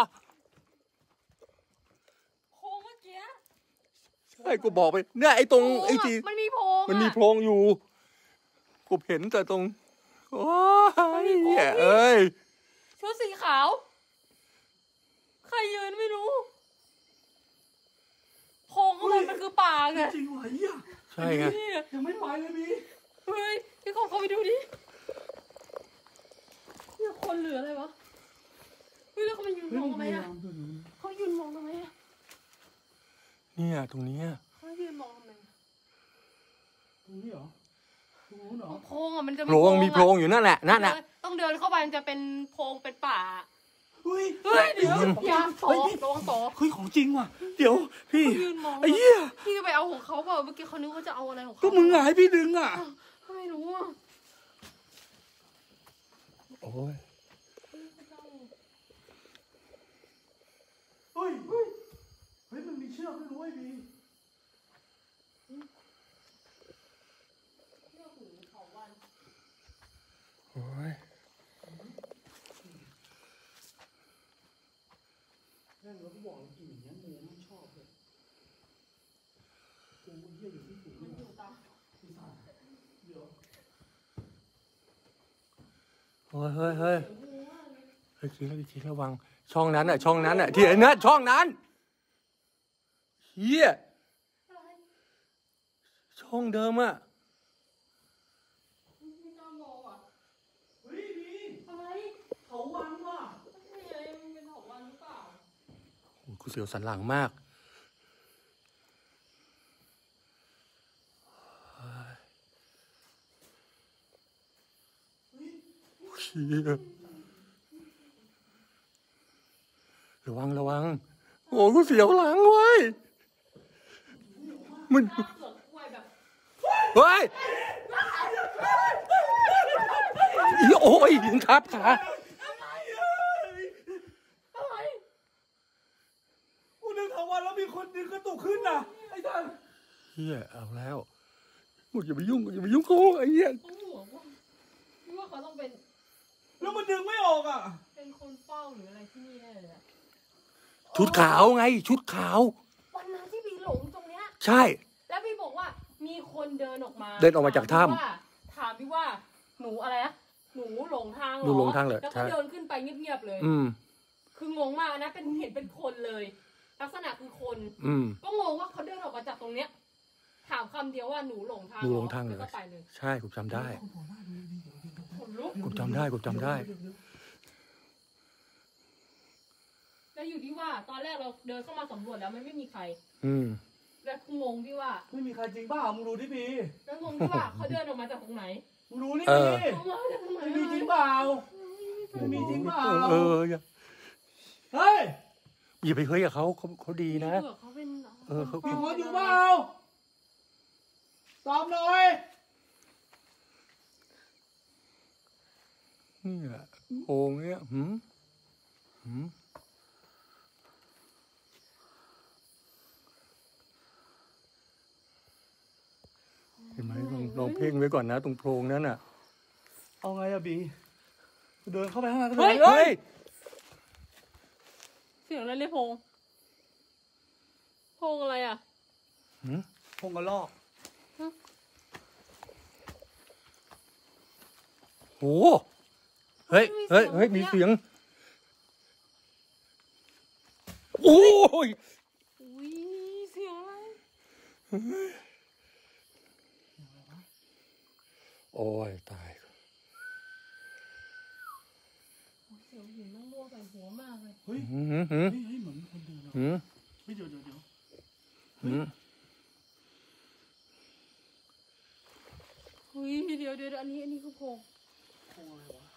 โพรงเมื่อกี้ใช่กูบอกไปเนี่ยไอ้ตรงไอ้ที่มันมีโพรงมันมีโพรงอยู่กูเห็นแต่ตรงโอ้ยเหี้ยเอ้ยชุดสีขาวใครยืนไม่รู้โพรงข้างบนมันคือป่าไงจริงวะเหี้ยใช่ไงยังไม่ไปเลยบีเฮ้ยพี่กบเข้าไปดูดิเนี่ยคนเหลืออะไรวะเฮ้ยแล้วเขาไปยืนมองทำไมอ่ะเขายืนมองทำไมอ่ะเนี่ยตรงเนี้ยเขายืนมองทำไมตรงนี้เหรอตรงนู้นเหรอโพรงอ่ะมันจะโพรงมีโพรงอยู่นั่นแหละนั่นน่ะต้องเดินเข้าไปมันจะเป็นโพรงเป็นป่าเฮ้ยเฮ้ยเดี๋ยวอย่าต่อระวังต่อเฮ้ยของจริงว่ะเดี๋ยวพี่เขายืนมองไอ้เหี้ยพี่ไปเอาของเขาเปล่าเมื่อกี้เขานึกว่าจะเอาอะไรของเขาก็มึงหงายพี่ดึงอ่ะไม่รู้อ่ะโอ้ยเฮ้ยเฮ้ยเฮ้ยมันมีเชือกด้วยด้วยบีโอ้ยแม่งเราก็บอกกินอย่างเงี้ยงูมันชอบเลยกูเหี้ยอยู่ที่สูงมันอยู่ตามที่สามเดี๋ยวโอ้ยเฮ้ยเฮ้ยเฮ้ยคิดแล้วคิดระวังช่องนั้นอ่ะช่องนั้นอ่ะที่ไอ้นั่นช่องนั้นเฮียช่องเดิมอ่ะไม่กล้ามองอ่ะเฮ้ยบีอะไรเขาวังว่ะไม่ใช่มันเป็นของวันหรือเปล่าโอ้ยกูเสียวสันหลังมากเฮียระวังระวังโอ้กูเสียวหลังเว้ยมันเปลือกกล้วยแบบเฮ้ยโอ้ยหินครับขาอะไรกูนึกทั้งวันแล้วมีคนดึงกระตุกขึ้นน่ะไอ้ท่านเฮียเอาแล้วมึงอย่าไปยุ่งอย่าไปยุ่งเขาไอ้เหี้ยเขาห่วงว่าพี่ว่าเขาต้องเป็นแล้วมันดึงไม่ออกอ่ะเป็นคนเฝ้าหรืออะไรที่นี่แน่เลยอะชุดขาวไงชุดขาววันนั้นที่พี่หลงตรงเนี้ยใช่แล้วพี่บอกว่ามีคนเดินออกมาเดินออกมาจากถ้ำถว่าถามพี่ว่าหนูอะไรนะหนูหลงทางเหรอหนูหลงทางเหรอแล้วใช่ก็เดินขึ้นไปเงียบๆเลยอืมคืองงมากนะเป็นเห็นเป็นคนเลย ลักษณะคือคนอืมก็งงว่าเขาเดินออกมาจากตรงเนี้ย ถามคำเดียวว่าหนูหลงทางหนูหลงทางเหรอแล้วก็ไปเลยใช่กูจำได้ขนลุกกูจำได้กูจำได้แล้วอยู่ที่ว่าตอนแรกเราเดินเข้ามาสำรวจแล้วมันไม่มีใครอืมแล้วงงที่ว่าไม่มีใครจริงเปล่ามึงดูดิบีแล้วงงที่ว่าเขาเดินออกมาจากตรงไหนมึงดูนี่เอบีอออกมาจากตรงไหนไม่มีจริงเปล่าไม่มีจริงเปล่าเอออย่าเฮ้ยอย่าไปเฮ้ยกับเขาเขาเขาดีนะเผื่อเขาเป็นเออเขามีคนอยู่เปล่าตอบหน่อยเนี่ยโอ่งเนี่ยหืมหืมเห็นไหมลองลองเพ่งไว้ก่อนนะ ตรงโพรงนั้นน่ะเอาไงอะบีเดินเข้าไปข้างในก็ได้เฮ้ยเฮ้ยเสียงอะไรเลยพงพงอะไรอ่ะหืมพงกระลอกโอ้เฮ้ยเฮ้ยเฮ้ยมีเสียงโอ้ยอุ้ยเสียงอะไรโอ้ยตายเสียงหินนั่งรั่วใส่หัวมากเลยเฮ้ยหืมหืมหืมเฮ้ยเฮ้ยเหมือนมีคนเดินอะหืมเฮ้ยเดี๋ยวเดี๋ยวเดี๋ยวหืมอุ้ยเดี๋ยวเดี๋ยวอันนี้อันนี้คือโพงโอ้อะไรวะ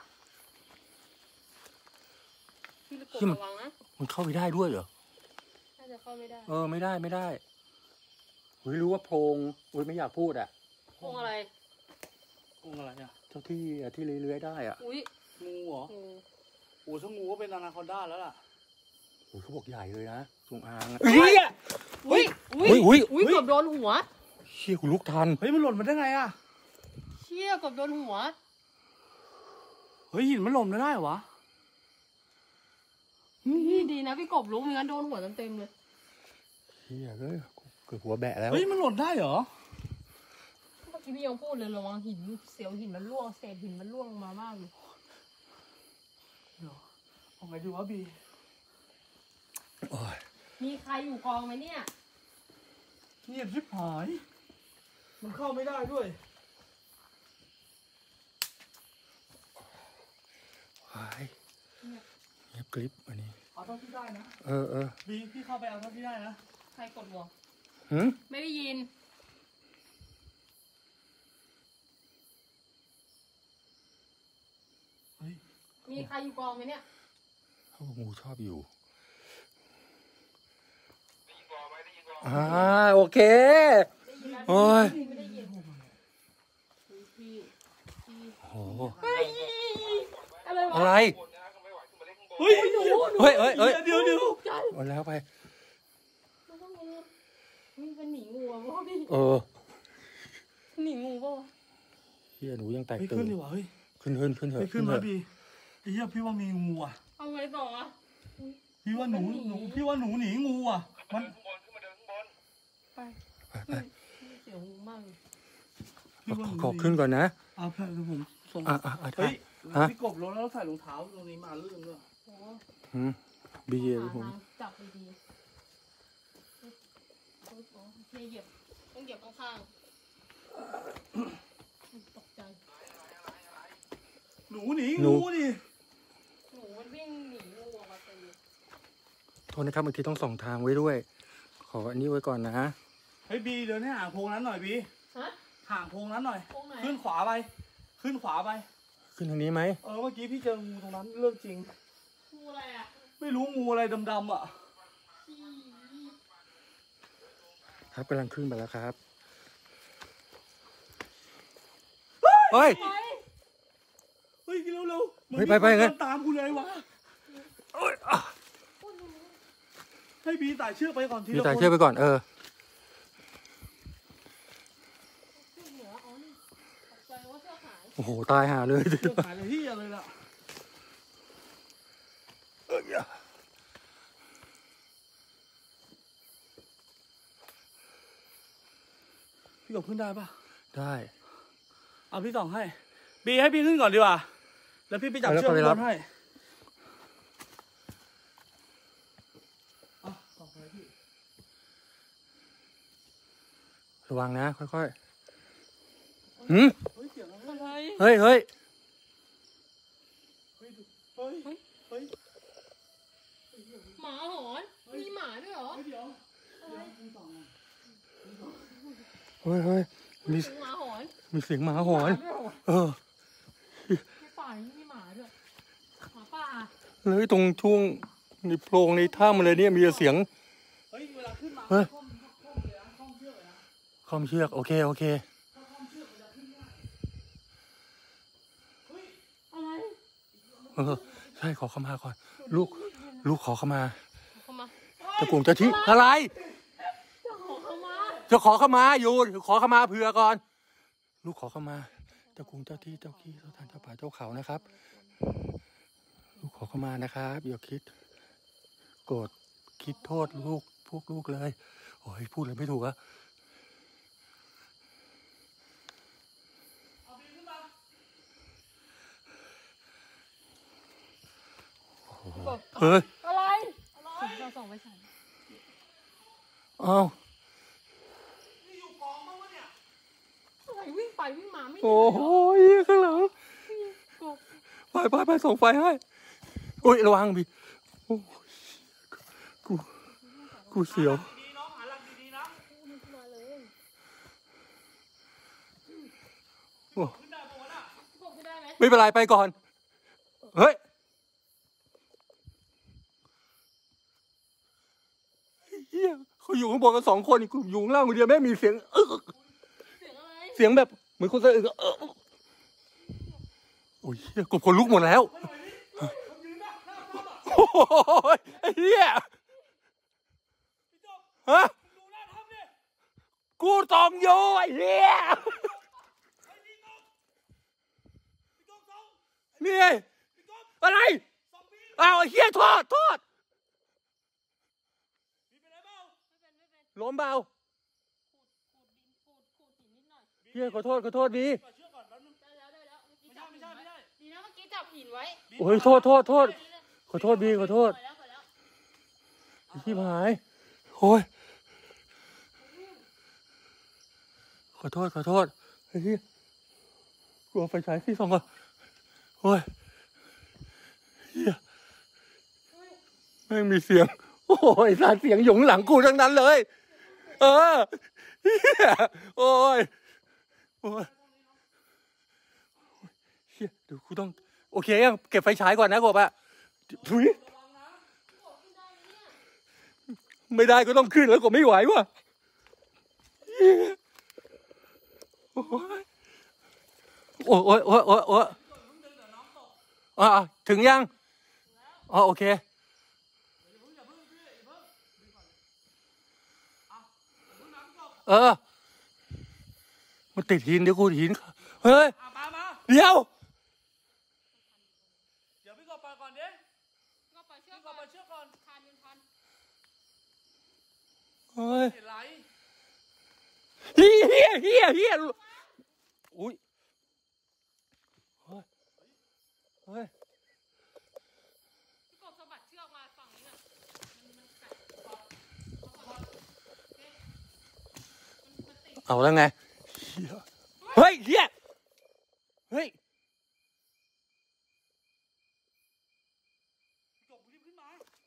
พี่ระกบระวังนะมันเข้าไปได้ด้วยเหรอน่าจะเข้าไม่ได้เออไม่ได้ไม่ได้เฮ้ยรู้ว่าโพรงอุ้ยไม่อยากพูดอ่ะโพงอะไรโอ้อะไรอ่ะเจ้าที่อะที่เลื้อยๆได้อ่ะอุ้ยงูเหรองูโอ้ถ้างูก็เป็นอนาคอนด้าแล้วล่ะโอ้ยเขาบอกใหญ่เลยนะจงอางอะเฮ้ยอุ้ยอุ้ยอุ้ยอุ้ยอุ้ยเกือบโดนหัวเชี่ยกูลุกทันเฮ้ยมันหล่นมาได้ไงอ่ะเชี่ยเกือบโดนหัวเฮ้ยหินมันหล่นไม่ได้เหรอวะนี่ดีนะพี่กบรู้ไม่งั้นโดนหัวเต็มๆเลยเชี่ยเอ้ยเกือบหัวแบะแล้วเฮ้ยมันหล่นได้เหรอเมื่อกี้พี่ยังพูดเลยระวังหินเสียวหินมันร่วงเศษหินมันร่วงมามากเลยเดี๋ยวเอาไงดีวะบีโอ้ยมีใครอยู่กองไหมเนี่ยเงียบชิบหาย มันเข้าไม่ได้ด้วยหายเงียบกริบอันนี้เอาเท่าที่ได้นะเออเออบีพี่เข้าไปเอาเท่าที่ได้นะใครกดหัวหืมไม่ได้ยินเฮ้ยมีใครอยู่กองไหมเนี่ยเขาบอกงูชอบอยู่อ่าโอเคได้ยินแล้วโอ้ยไม่ได้ยินพี่พี่พี่โอ้โหเฮ้ยอะไรวะอะไรเฮ้ยหนูหนูเฮ้ยเฮ้ยเฮ้ยเดี๋ยวเดี๋ยวตกใจเอาแล้วไปมันก็งูมีเป็นหนีงูอ่ะพ่อพี่เออหนีงูป่ะเฮียหนูยังแตกเฮ้ยตื่ขึ้นนดีกว่าเฮ้ยขึ้นขึ้นขึ้นเถเฮ้ยอะขึ้นเถมาอะบีไอ้เหี้ยพี่ว่ามีงูอ่ะเอาไงต่ออ่ะพี่ว่าหนูหนูพี่ว่าหนูหนีงูอ่ะ มันไปไปไปเสียวงูมากเลยพี่ว่าหนูขอขึ้นก่อนนะเอาเพื่อนเดี๋ยวผมส่งอ่ะอ่ะอ่ะได้เฮ้ยฮะพี่กบลงแล้วใส่รองเท้าตรงนี้มาลื่นด้วยโอ้หืมบีเอหาผมทางจับดีๆโอ้โหเฮียเหยียบต้องเหยียบข้างๆตกใจหนูหนีงูดิหนูมันวิ่งหนีงูออกมาตีโทษนะครับบางทีต้องส่องทางไว้ด้วย ขออันนี้ไว้ก่อนนะเฮ้ยบีเดินให้ห่างโพรงนั้นหน่อยบีฮะห่างโพรงนั้นหน่อยตรงไหนขึ้นขวาไป ขึ้นขวาไปขึ้นทางนี้ไหมเออเมื่อกี้พี่เจองูตรงนั้นเรื่องจริงงูอะไรอ่ะไม่รู้งูอะไรดำๆอ่ะขี้ครับกำลังขึ้นไปแล้วครับเฮ้ยไปเฮ้ยเร็วๆเหมือนเฮ้ยมีไปไปคนงั้นเดินตามกูเลยวะให้บีไต่เชือกไปก่อนทีมีละแต่คนเชื่อกไปก่อนเออขึ้นเหนืออ๋อนี่ตกใจว่าเชือกหายโอ้โหตายห่าเลยเชือกหายเลยที่อะไรล่ะพี่กบขึ้นได้ปะได้เอาพี่ต่องให้ บีให้พี่ขึ้นก่อนดีกว่า แล้วพี่ไปจับเชือกข้างบนให้อ่ะต่อไปพี่ระวังนะค่อยๆหืมเฮ้ยเสียงอะไรอะไรเฮ้ยเฮ้ยเฮ้ยดูเฮ้ยเฮ้ยเฮ้ยหมาหอนมีหมาด้วยเหรอเดี๋ยวเดี๋ยวพี่ต่องอ่ะเฮ้ยเฮ้ยมีเสียงหมาหอนมีเสียงหมาหอนหมาด้วยเหรอเออในป่านี้มีหมาด้วยหมาป่าเลยตรงช่วงในโพรงในถ้ำเลยเนี่ยมีแต่เสียงเฮ้ยเวลาขึ้นมาเฮ้ยคล่อมคล่อมเลยนะคล่อมเชือกเลยนะคอมเชือกโอเคโอเคถ้าคล่อมเชือกมันจะขึ้นง่ายเฮ้ยอะไรเออใช่ขอเข้ามาก่อน ลูกลูกขอเข้ามาเข้ามาเจะกลุ่มเจะที่อะไรจะขอเข้ามาจะขอเข้ามาอยู่ขอเข้ามาเผื่อก่อน ลูกขอเข้ามาเจ้ากรุงเจ้าที่เจ้าขี้เจ้าทานเจ้าป่าเจ้าเขานะครับ ลูกขอเข้ามานะครับอย่าคิด โกรธคิดโทษลูกพวกลูกเลยโอ้ยพูดเลยไม่ถูกอะเอาบีขึ้นมาเฮ้ยอะไรเราส่งไปใส่เอ้านี่อยู่กองมั้งวะเนี่ยอะไรวิ่งไปวิ่งมาไม่โอ้โหข้างหลังกบไปไปไปส่งไฟให้โอ้ยระวังพี่โอ้ยกูกูเสียวดีๆน้องหาหลักดีๆนะมาเลยโอ้ขึ้นไม่เป็นไรไปก่อนเฮ้ยเฮียเขาอยู่ข้างบนกันสองคนอีกอยู่ข้างล่างคนเดียวแม่มีเสียงเออเสียงอะไรเสียงแบบเหมือนคนสะอึกเออโอ้ยเฮียกบคนลุกหมดแล้วโอ้ยไอ้เฮียฮะกูตอมอยู่ไอ้เฮียนี่ไงอะไรอ้าวไอ้เฮียโทษโทษล้มเบาเฮียขอโทษขอโทษดีได้แล้วได้แล้วเมื่อกี้จับหินไว้ดีนะเมื่อกี้จับหินไว้โอ้ยโทษโทษโทษขอโทษบีขอโทษปล่อยแล้วปล่อยแล้วที่หายโอ้ยขอโทษขอโทษไอ้ที่กลัวไฟฉายที่สองก่อนโอ้ยเฮียแม่งมีเสียงโอ้ยสารเสียงหยงหลังกูทั้งนั้นเลยเออเฮียโอ้ยโอ้ยเฮียเดี๋ยวกูต้องโอเคยังเก็บไฟฉายก่อนนะกบอะถุยไม่ได้ก็ต้องขึ้นแล้วก็ไม่ไหวว่ะโอ้ยโอ้ยโอ้ยโอ้ยโอ้ยโอ้ยอ่าถึงยังอ๋อโอเคเออมันติดหินเดี๋ยวกูหินเฮ้ยอ่ะมามาเดี๋ยวเดี๋ยวพี่กบไปก่อนดิก็ปล่อยเชือกพี่กก่อบ นไปเชือกก่อนทันยังทันเฮ้ยเห็นไรเฮียเฮียเฮียเฮียอุ้ยเฮ้ยเฮ้ยพี่กบสะบัดเชือกมาฝั่งนี้น่ะมันมันกัดมันติดเอาแล้วไงเฮ้ยเฮียเฮ้ยพี่กบรีบขึ้นมา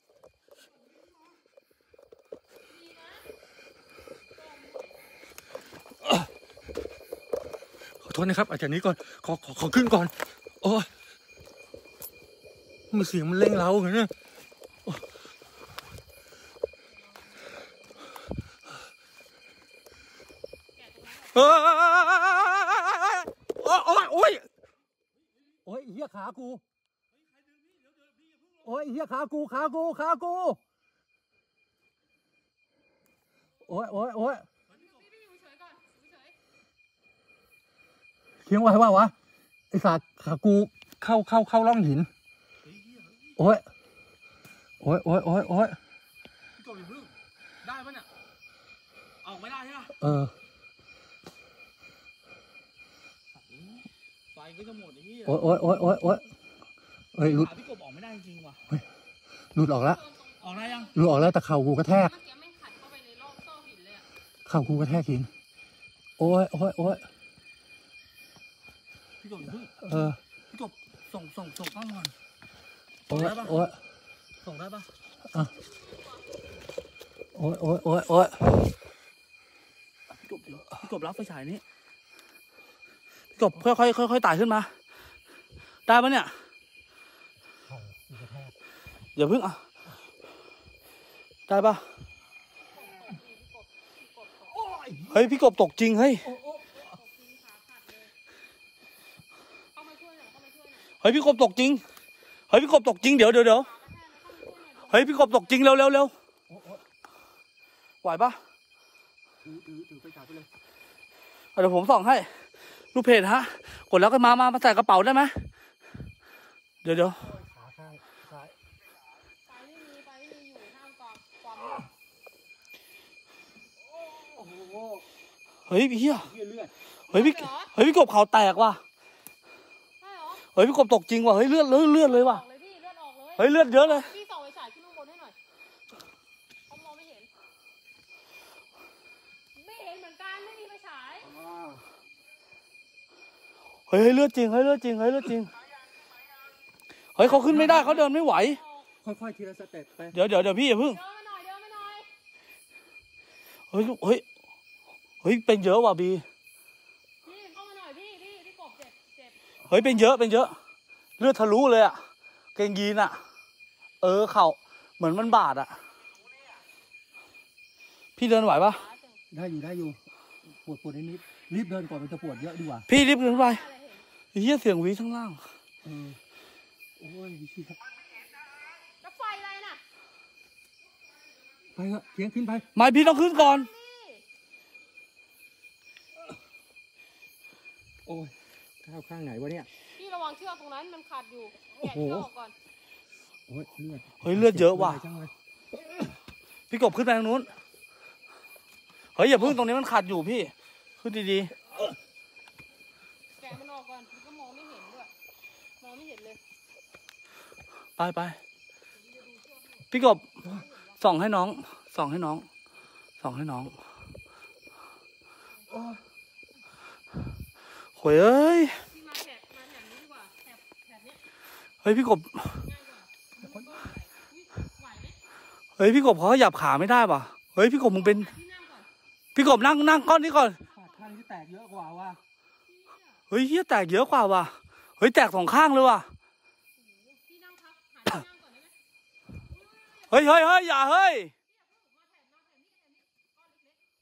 ขอโทษนะครับอาจารย์นี้ก่อนขอขอขอขึ้นก่อนโอ้ยมันเสียงมันเร่งเร้าเหมือนเนี่ยโอ้ยโอ้ยโอ้ยโอ้ยโอ้ยเหี้ยขากูโอ้ยเหี้ยขากูขากูขากูโอ้ยโอ้ยโอ้ยพี่พี่อยู่เฉยก่อนอยู่เฉยเคียงไว้ว่าวะไอ้สากขากูเข้าเข้าเข้าร่องหินโอ้ยโอ้ยโอ้ยโอ้ยโอ้ยพี่กบอย่าพึ่งได้ปะเนี่ยออกไม่ได้ใช่ไหมเออไฟก็จะหมดไอ้ที่โอ้ยโอ้ยโอ้ยโอ้ยโอ้ยเอ้ยหลุดขาพี่กบออกไม่ได้จริงว่ะหลุดออกแล้วออกได้ยังหลุดออกแล้วแต่เข่ากูกระแทกเมื่อกี้แม่งขัดเข้าไปในรอบซอกหินเลยอ่ะเข่ากูกระแทกหินโอ้ยโอ้ยโอ้ยพี่กบอย่าพึ่งเออพี่กบส่งส่งส่งกล้องก่อนโอ้ยโอ้ยส่งได้ปะโอ้ยโอ้ยโอ้ยโอ้ยพี่กบเดี๋ยวพี่กบรับไฟฉายนี้พี่กบค่อยค่อยค่อยค่อยไต่ขึ้นมาได้ปะเนี่ยอย่าพึ่งอ่ะได้ปะเฮ้ยพี่กบตกจริงเฮ้ยเข้ามาช่วยหน่อยเข้ามาช่วยหน่อยเฮ้ยพี่กบตกจริงเฮ้ยพี่กบตกจริงเดี๋ยวเดี๋ยวเดี๋ยวเฮ้ยพี่กบตกจริงเร็วเร็วเร็วไหวปะถือถือถือไปฉายไปเลยเดี๋ยวผมส่องให้รูปเพจฮะกดแล้วก็มามามาใส่กระเป๋าได้ไหมเดี๋ยวเดี๋ยวขาข้างซ้ายไปไม่มีไปไม่มีอยู่ท่ามกลางความมืดโอ้โหเฮ้ยพี่เฮียเลือดเลือดเฮ้ยพี่เฮ้ยพี่กบเขาแตกว่ะใช่เหรอเฮ้ยพี่กบตกจริงว่ะเฮ้ยเลือดเลือดเลือดเลยอว่ะอกเลยพี่เลือดออกเลยเฮ้ยเลือดเยอะเลยพี่ส่องไฟฉายขึ้นข้างบนให้หน่อยเขามองไม่เห็นไม่เห็นเหมือนกันไม่มีไฟฉายเฮ้ยเฮ้ยเลือดจริงเฮ้ยเลือดจริงเฮ้ยเลือดจริงเฮ้ยเขาขึ้นไม่ได้เขาเดินไม่ไหวค่อยๆทีละสเต็ปไปเดี๋ยวเดี๋ยวเดี๋ยวพี่อย่าเพิ่งเดินมาหน่อยเดินมาหน่อยเฮ้ยเฮ้ยเฮ้ยเป็นเยอะว่ะบีพี่เข้ามาหน่อยพี่พี่พี่กบเจ็บเจ็บโเฮ้ยเป็นเยอะเป็นเยอะเลือดทะลุเลยอะเกงยีนอะเออเข่าเหมือนมันบาดอะพี่เดินไหวปะได้อยู่ได้อยู่ปวดปวดนิดๆรีบเดินก่อนมันจะปวดเยอะดีกว่าพี่รีบเดินไปเฮียเสียงหวีข้างล่างเออโอ้ยพี่ครับแล้วไฟอะไรน่ะไปเถอะเสียงขึ้นไปไม่พี่ต้องขึ้นก่อนโอ้ยข้าวข้างไหนวะเนี่ยพี่ระวังเชือกตรงนั้นมันขาดอยู่แกะโอ้โหเชือกออกก่อนโอ้ยเลือดเฮ้ยเลือดเยอะว่ะจังเลยพี่กบขึ้นไปทางนู้นเฮ้ยอย่าพึ่งตรงนี้มันขาดอยู่พี่ขึ้นดีแกะมันออกก่อนมันก็มองไม่เห็นด้วยมองไม่เห็นเลยๆไปไปพี่กบส่องให้น้องส่องให้น้องส่องให้น้องโหยเอ้ยพี่มาแถบมาแถบนี้ดีกว่าแถบแถบเนี้ยเฮ้ยพี่กบง่ายกว่ามันก็ไหวอุ๊ยไหวไหมเฮ้ยพี่กบเขาขยับขาไม่ได้ป่ะเฮ้ยพี่กบมึงเป็นพี่นั่งก่อนพี่กบนั่งนั่งก้อนนี้ก่อนขาดข้างที่แตกเยอะกว่าว่ะเฮ้ยเฮียแตกเยอะกว่าว่ะเฮ้ยแตกสองข้างเลยว่ะพี่นั่งพักหาที่นั่งก่อนได้ไหมเฮ้ยเฮ้ยเฮ้ยอย่าเฮ้ยมาแถบมาแถบนี้แถบนี้ก้อนเล็กๆ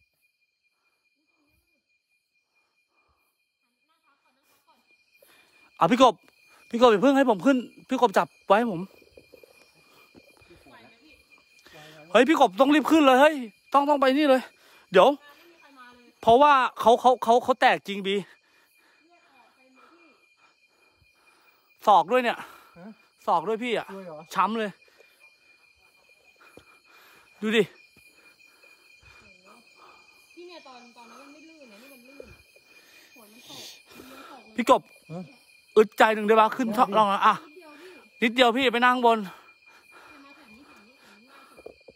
นั่งพักก่อนนั่งพักก่อนอ่ะพี่กบพี่กบอย่าเพิ่งให้ผมขึ้นพี่กบจับไว้ให้ผมไหวไหมพี่เฮ้ยพี่กบต้องรีบขึ้นเลยเฮ้ยต้องต้องไปนี่เลย เดี๋ยวมาไม่มีใครมาเลยเพราะว่าเขาเขาเขาเขาแตกจริงบีเลือดออกเต็มเลยพี่ศอกด้วยเนี่ยศอกด้วยพี่อ่ะช่วยเหรอช้ำเลย ดูดิพี่เนี่ยตอนตอนนั้นมันไม่ลื่นเนี่ยนี่มันลื่นฝนมันตกมันยังตกเลยพี่กบอึดใจหนึ่งได้ปะขึ้นท่อลองนะอ่ะนิดเดียวพี่นิดเดียวพี่ไปนั่งบนมาแถบนี้แถบนี้แถบนี้ง่าย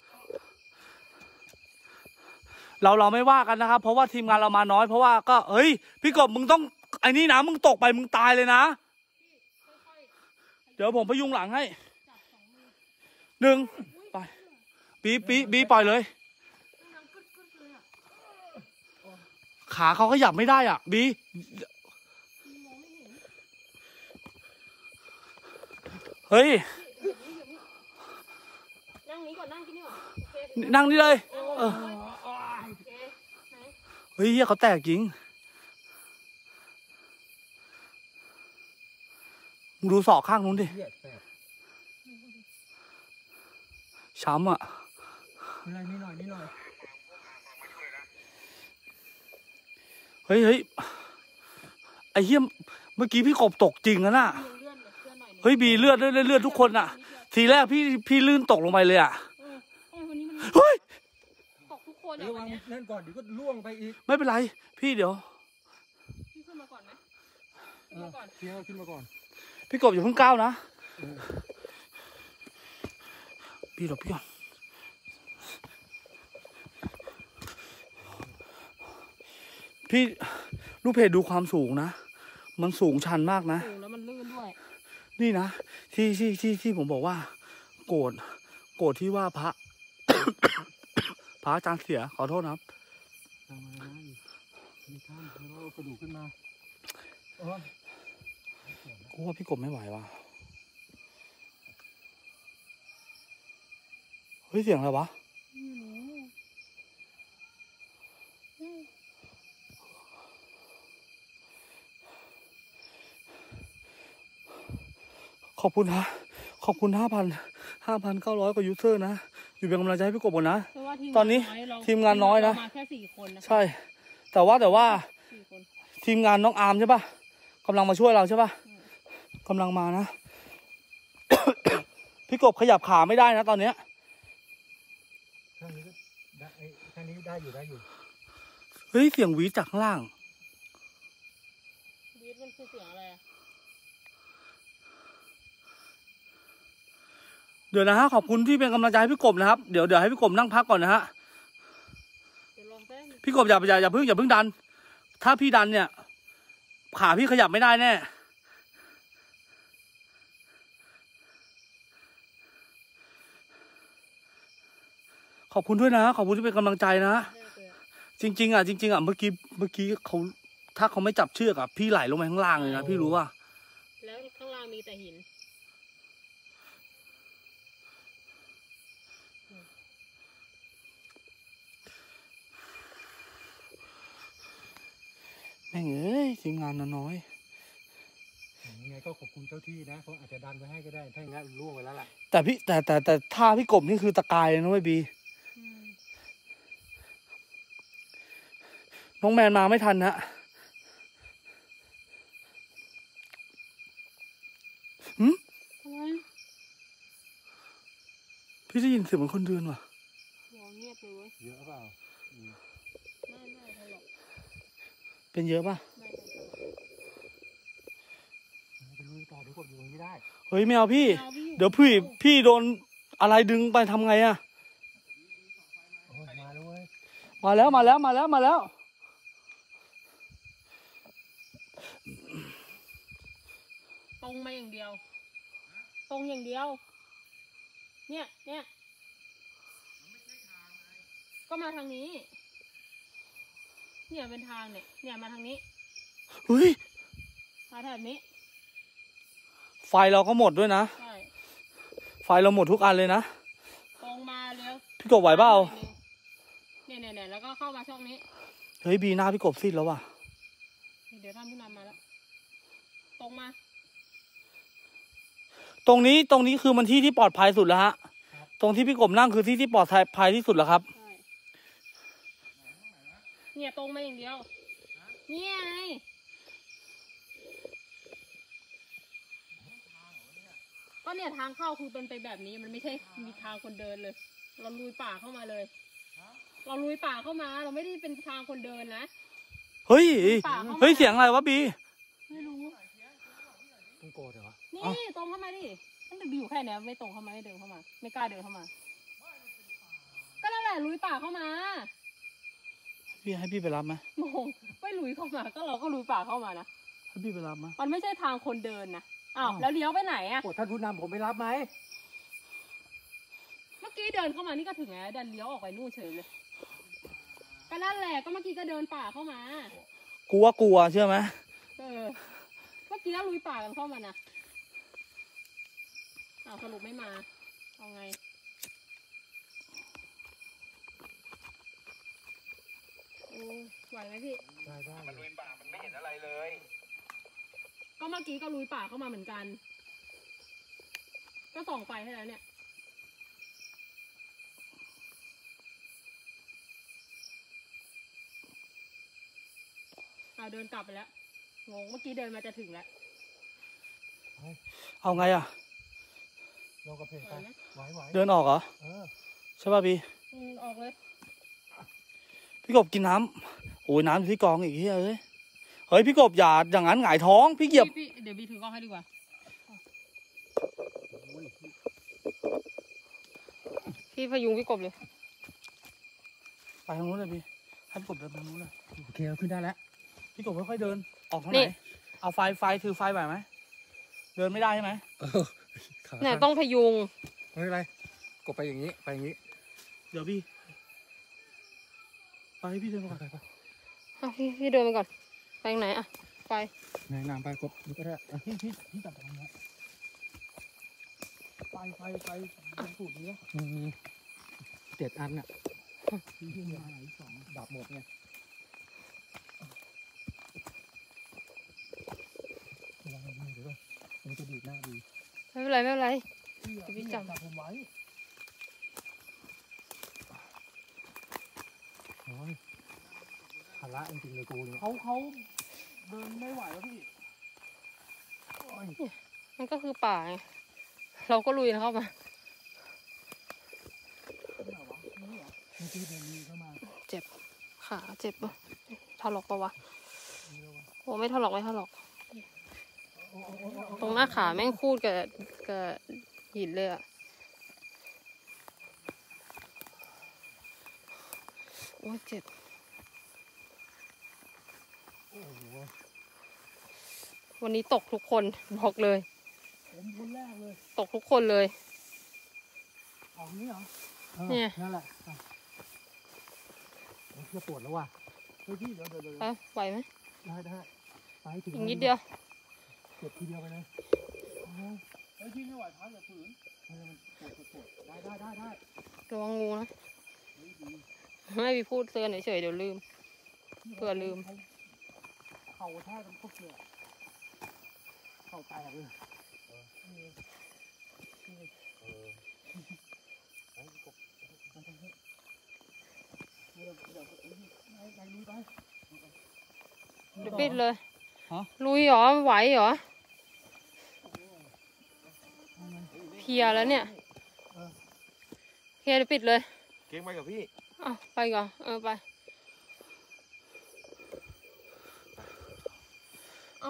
สุดเราเราไม่ว่ากันนะครับ เพราะว่าทีมงานเรามาน้อยเพราะว่าก็เฮ้ยพี่กบมึงต้องไอ้นี่นะมึงตกไปมึงตายเลยนะค่อยๆเดี๋ยวผมพยุงหลังให้จับสองมือหนึ่งไปบีบีบีปล่อยเลยดังกึดกึดเลยอ่ะขาเขาขยับไม่ได้อ่ะบีพี่มองไม่เห็นเฮ้ยนั่งนี้ก่อนนั่งที่นี่ก่อนโอเคนั่งนี่เลยเออโอเคไหนเฮ้ยเหี้ยเขาแตกจริงมึงดูศอกข้างนู้นดิเลือดแตกช้ำอ่ะอะไรนิดหน่อยนิดหน่อยเฮ้ยเฮ้ยไอ้เหี้ยเมื่อกี้พี่กบตกจริงนะน่ะเลื่อนแบบเลื่อนหน่อยเฮ้ยบีเลือดเลือดเลือดทุกคนอ่ะ ทีแรกพี่พี่ลื่นตกลงไปเลยอ่ะเออเอ้ยวันนี้มันเฮ้ยตกทุกคนเดี๋อ่ะยววัวาน งเนี้ยนั่นก่อนเดี๋ยวก็ล่วงไปอีกไม่เป็นไร พี่เดี๋ยวพี่ขึ้นมาก่อนไหมเออเที่ยวขึ้นมาก่อนพี่กบอย่าเพิ่งก้าวนะพี่หลบพี่ก่อนพี่ลูกเพจดูความสูงนะมันสูงชันมากนะโอ้แล้วมันลื่นด้วยนี่นะที่ที่ที่ที่ผมบอกว่า โกรธโกรธที่ว่าพระ พระอาจารย์เสียขอโทษนะครับทำอะไรนะมีข้ามแล้วก็กระดูกขึ้นมาโอ้ยกูว่าพี่กบไม่ไหวว่ะเฮ้ยเสียงอะไรวะ ขอบคุณฮะขอบคุณห้าพันห้าพันเก้าร้อยกว่ายูเซอร์นะอยู่เป็นกำลังใจให้พี่กบก่อนนะเพราะว่าทีมตอนนี้เราทีมงานน้อยนะเรามาแค่สี่คนนะใช่ แต่ว่าแต่ว่าสี่คนทีมงานน้องอาร์มใช่ปะกำลังมาช่วยเราใช่ปะกำลังมานะ พี่กบขยับขาไม่ได้นะตอนเนี้ยข้างนี้ก็ได้ไอ้ข้างนี้ได้อยู่ได้อยู่เฮ้ยเสียงหวีจากข้างล่างบีทมันคือเสียงอะไรอะเดี๋ยวนะฮะขอบคุณที่เป็นกำลังใจให้พี่กบนะครับเดี๋ยวเดี๋ยวให้พี่กบนั่งพักก่อนนะฮะเดี๋ยวลองเต้นพี่กบอย่าอย่าอย่าเพิ่งอย่าเพิ่งดัน ถ้าพี่ดันเนี่ย ขาพี่ขยับไม่ได้แน่ขอบคุณด้วยนะขอบคุณที่เป็นกำลังใจนะ จริงๆอ่ะจริงๆอ่ะเมื่อกี้เมื่อกี้เขาถ้าเขาไม่จับเชือกอ่ะพี่ไหลลงไปข้างล่างเลยนะพี่รู้ว่าเล่างมีแต่หินแม่งเอ้ยทีมงานน้อยยังไงก็ขอบคุณเจ้าที่นะเขาอาจจะดันไว้ให้ก็ได้ถ้าอย่างนั้นล่วงไปแล้วล่ะแต่พี่แต่แต่แต่ท่าพี่กบนี่คือตะกายเลยนะเว้ยบีอืมน้องแมนมาไม่ทันนะหืมอะไรพี่ได้ยินเสียงเหมือนคนเดินว่ะหัวเงียบเลยเว้ยเยอะเปล่าอืมไม่ไม่ทะเลาะเป็นเยอะป่ะไม่ไม่ทะเลาะไปลุยต่อดีกว่าอยู่ตรงนี้ได้เฮ้ยไม่เอาพี่อาพี่เดี๋ยวพี่พี่โดนอะไรดึงไปทำไงอะโอ้ยมาแล้วเว้ยมาแล้วมาแล้วมาแล้วมาแล้วตรงมาอย่างเดียว ตรงอย่างเดียว เนี่ยเนี่ยก็มาทางนี้ เนี่ยเป็นทางเนี่ย เนี่ยมาทางนี้เฮ้ยมาแถบนี้ไฟเราก็หมดด้วยนะใช่ไฟเราหมดทุกอันเลยนะตรงมาเร็วพี่กบไหวเปล่าเนี่ยเนี่ยเนี่ยแล้วก็เข้ามาช่องนี้เฮ้ยบีหน้าพี่กบซีดแล้วว่ะเดี๋ยวท่านผู้นำมาแล้ว ตรงมาตรงนี้ตรงนี้คือมันที่ที่ปลอดภัยสุดแล้วฮะ ตรงที่พี่กบนั่งคือที่ที่ปลอดภัยที่สุดแล้วครับใช่ เนี่ยตรงมาอย่างเดียว เนี่ยไงก็เนี่ยทางเข้าคือเป็นไปแบบนี้มันไม่ใช่มีทางคนเดินเลย เราลุยป่าเข้ามาเลย เราลุยป่าเข้ามา เราไม่ได้เป็นทางคนเดินนะเฮ้ยป่าเข้ามาเฮ้ยเสียงอะไรวะบีไม่รู้ต้องโกรธเหรอนี่ตรงเข้ามาดิมันจะอยู่แค่เนี้ยไม่ตรงเข้ามาไม่เดินเข้ามา ไม่กล้าเดินเข้ามา ก็นั่นแหละลุยป่าเข้ามาพี่ให้พี่ไปรับไหมงงไม่ลุยเข้ามา ก็เราก็ลุยป่าเข้ามานะให้พี่ไปรับไหมมันไม่ใช่ทางคนเดินนะ อ้าวแล้วเลี้ยวไปไหนอะโอ้ท่านผู้นำผมไม่รับไหมเมื่อกี้เดินเข้ามานี่ก็ถึงแล้วดันเลี้ยวออกไปนู่นเฉยเลย ก็นั่นแหละก็เมื่อกี้ก็เดินป่าเข้ามากลัวกลัวเชื่อไหมเออ เมื่อกี้เราลุยป่ากันเข้ามานะอ้าวสรุปไม่มา เอาไง โอ้ไหวไหมพี่ได้ได้มันลุยป่ามันไม่เห็นอะไรเลยก็เมื่อกี้ก็ลุยป่าเข้ามาเหมือนกัน ก็ส่องไฟให้แล้วเนี่ย อ่าเดินกลับไปแล้ว งง เมื่อกี้เดินมาจะถึงแล้วเอาไงอะลงกระเพงไปไหวไหวเดินออกเหรอเออใช่ป่ะบีอืมออกเลยพี่กบกินน้ำโอ้ยน้ำอยู่ที่กองอีกเฮ้ยเอ้ยเฮ้ยพี่กบอย่าอย่างนั้นหงายท้องพี่เหยียบพี่พี่เดี๋ยวบีถือกล้องให้ดีกว่า พี่พยุงพี่กบเลยไปทางนู้นเลยพี่ให้พี่กบเดินไปทางนู้นเลยโอเคเราขึ้นได้แล้วพี่กบค่อยๆเดินออกทางนี่ไหนเอาไฟไฟถือไฟไหวไหมเดินไม่ได้ใช่ไหมเออขาเนี่ยต้องพยุงไม่เป็นไรกดไปอย่างนี้ไปอย่างนี้เดี๋ยวพี่ไปพี่เดินไปก่อนไปไปอ่ะพี่พี่เดินไปก่อน ไปทางไหนอ่ะ ไปในน้ำไปกดนี่ก็ได้อ่ะพี่พี่พี่จับตรงนี้ไฟไฟไฟตรงสูตรนี้อืมเจ็ดอันน่ะพี่พี่มาไหนสองดับหมดไงระวังมือเดี๋ยวก่อนมันจะดีดหน้าดีไม่เป็นไรไม่เป็นไรพี่อะพี่พี่จับจับผมไว้โอ้ยภาระจริงๆเลยกูเนี่ยเขาเขาเดินไม่ไหวแล้วพี่มันก็คือป่าไง เราก็ลุยเข้ามาไหนวะนี่เหรอเมื่อกี้เดินมีเข้ามาเจ็บ ขาเจ็บปะถลอกปะวะ โอ้ไม่ถลอกไม่ถลอก ตรงหน้าขาแม่งคูดกับกับหินเลยอะโอ้ยเจ็บโอ้โหวันนี้ตกทุกคนบอกเลยผมคนแรกเลยตกทุกคนเลยออกนี้เหรอออเนี่ยนั่นแหละอ่ะโอ้ยจะปวดแล้วว่ะเฮ้ยพี่เดี๋ยวเดี๋ยวเดี๋ยวไปไหวไหมได้ได้ไปให้ถึงอีกนิดเดียวเก็บทีเดียวไปเลยได้ได้ได้ระวังงูนะไม่พี่พูดเตือนเฉยๆเดี๋ยวลืม เผื่อลืมเข่าแทกกันพวกเสือเข่าแตกเลยเดี๋ยวปิดเลยฮะลุยเหรอไหวเหรอเพลียแล้วเนี่ยเพลียเดี๋ยวปิดเลยเก่งไปกับพี่อ้าวไปก่อนเออไปอ้าว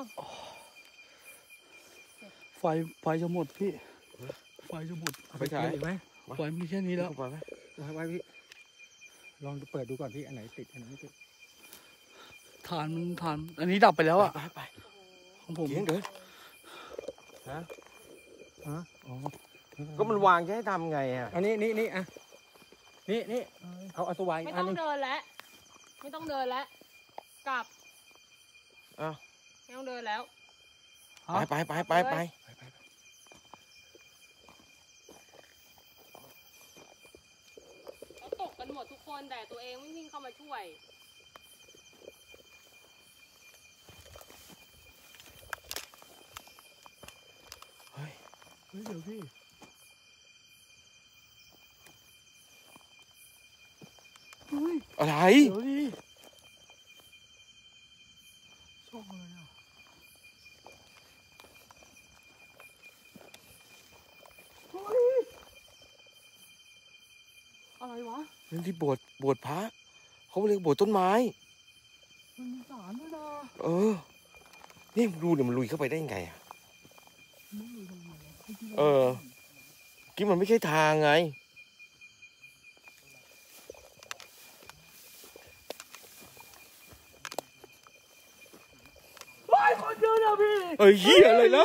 ไฟไฟจะหมดพี่ ไฟจะหมดไปฉายอีกไหมไฟมีแค่นี้แล้วไปไหมไว้พี่ลองเปิดดูก่อนพี่อันไหนติดอันไหนไม่ติดทานมันทาน อันนี้ดับไปแล้วอ่ะไปไปของผมเก่งเดินฮะฮะอ๋อก็มันวางจะให้ทำไงอ่ะอันนี้นี่นี่อ่ะนี่นี่เอาเอาสว่างไม่อัต้นองนึงเดินแล้วไม่ต้องเดินแล้วกลับอ้าวไม่ต้องเดินแล้วไปไปไปไปไปเขาตกกันหมดทุกคนแต่ตัวเองไม่วิ่งเข้ามาช่วยเฮ้ยเฮ้ยเดี๋ยวพี่ เฮ้ยอะไรเดี๋ยวดิช่องอะไรอ่ะเฮ้ยอะไรวะนั่นที่โบสถ์โบสถ์พระเขาเรียกโบสถ์ต้นไม้มันมีสารด้วยนะเออ นี่ดูเนี่ยมันลุยเข้าไปได้ยังไงอ่ะไม่รู้ทำไมวะเออ กิ๊มันไม่ใช่ทางไงเฮ้ยคนเยอะนะพี่เอ้ยเหี้ยอะไรแล้ว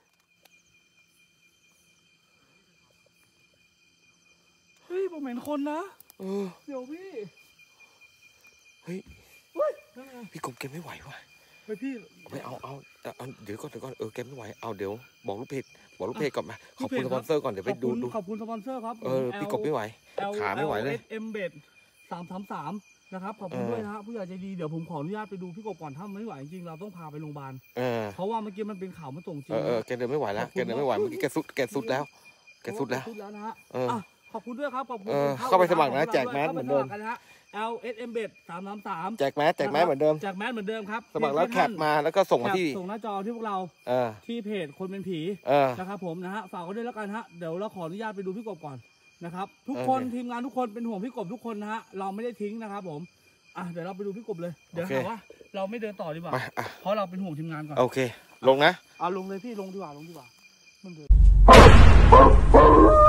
เฮ้ยผมเห็นคนนะเออเดี๋ยวพี่เฮ้ยเฮ้ยนั่นไงพี่กบแกไม่ไหวว่ะเฮ้ยพี่ไม่เอาเอาเอาเอาเดี๋ยวก่อนเดี๋ยวก่อนเออแกไม่ไหวเอาเดี๋ยวบอกลูกเพจบอกลูกเพจก่อนมาขอบคุณสปอนเซอร์ก่อนเดี๋ยวไปดูดูขอบคุณสปอนเซอร์ครับเออพี่กบไม่ไหว ขาไม่ไหวเลยเอ็มเบดสามสามสามนะครับขอบคุณเออด้วยนะฮะผู้ใหญ่ใจดีเดี๋ยวผมขออนุญาตไปดูพี่กบก่อนถ้าไม่ไหวจริงๆเราต้องพาไปโรงพยาบาลเออเพราะว่าเมื่อกี้มันเป็นข่าวมาส่งจริเอง อเออแกเดินไม่ไหวแล้วแกเดินไม่ไหวเมื่อกี้แกสุดแกสุดแล้วแกสุดแล้วสุดแล้วนะฮะเอออ่ะขอบคุณด้วยครับขอบคุณเออเข้าไปสมัครนะแจกแมสข้าเหมืไปอนเดิมสครกันนะฮะ แอล เอส เอ็ม เบดสามสามสามแจกแมสแจกแมสเหมือนเดิมแจกแมสเหมือนเดิมครับสมัครแล้วแคปมาแล้วก็ส่งมาที่แคปส่งหน้าจอที่พวกเราเออที่เพจคนเป็นผีเออนะครับผมนะฮะฝากไว้ด้วยแล้วกันฮะเดี๋ยวเราขออนุญาตไปดูพี่กบก่อนนะครับทุกโอเคคนทีมงานทุกคนเป็นห่วงพี่กบทุกคนนะฮะเราไม่ได้ทิ้งนะครับผมอ่ะเดี๋ยวเราไปดูพี่กบเลยเดี๋ยวโอเคหาว่าเราไม่เดินต่อดีกว่ามาอ่ะเพราะเราเป็นห่วงทีมงานก่อนโอเค ลงนะเอาลงเลยพี่ลงดีกว่าลงดีกว่ามันเดิน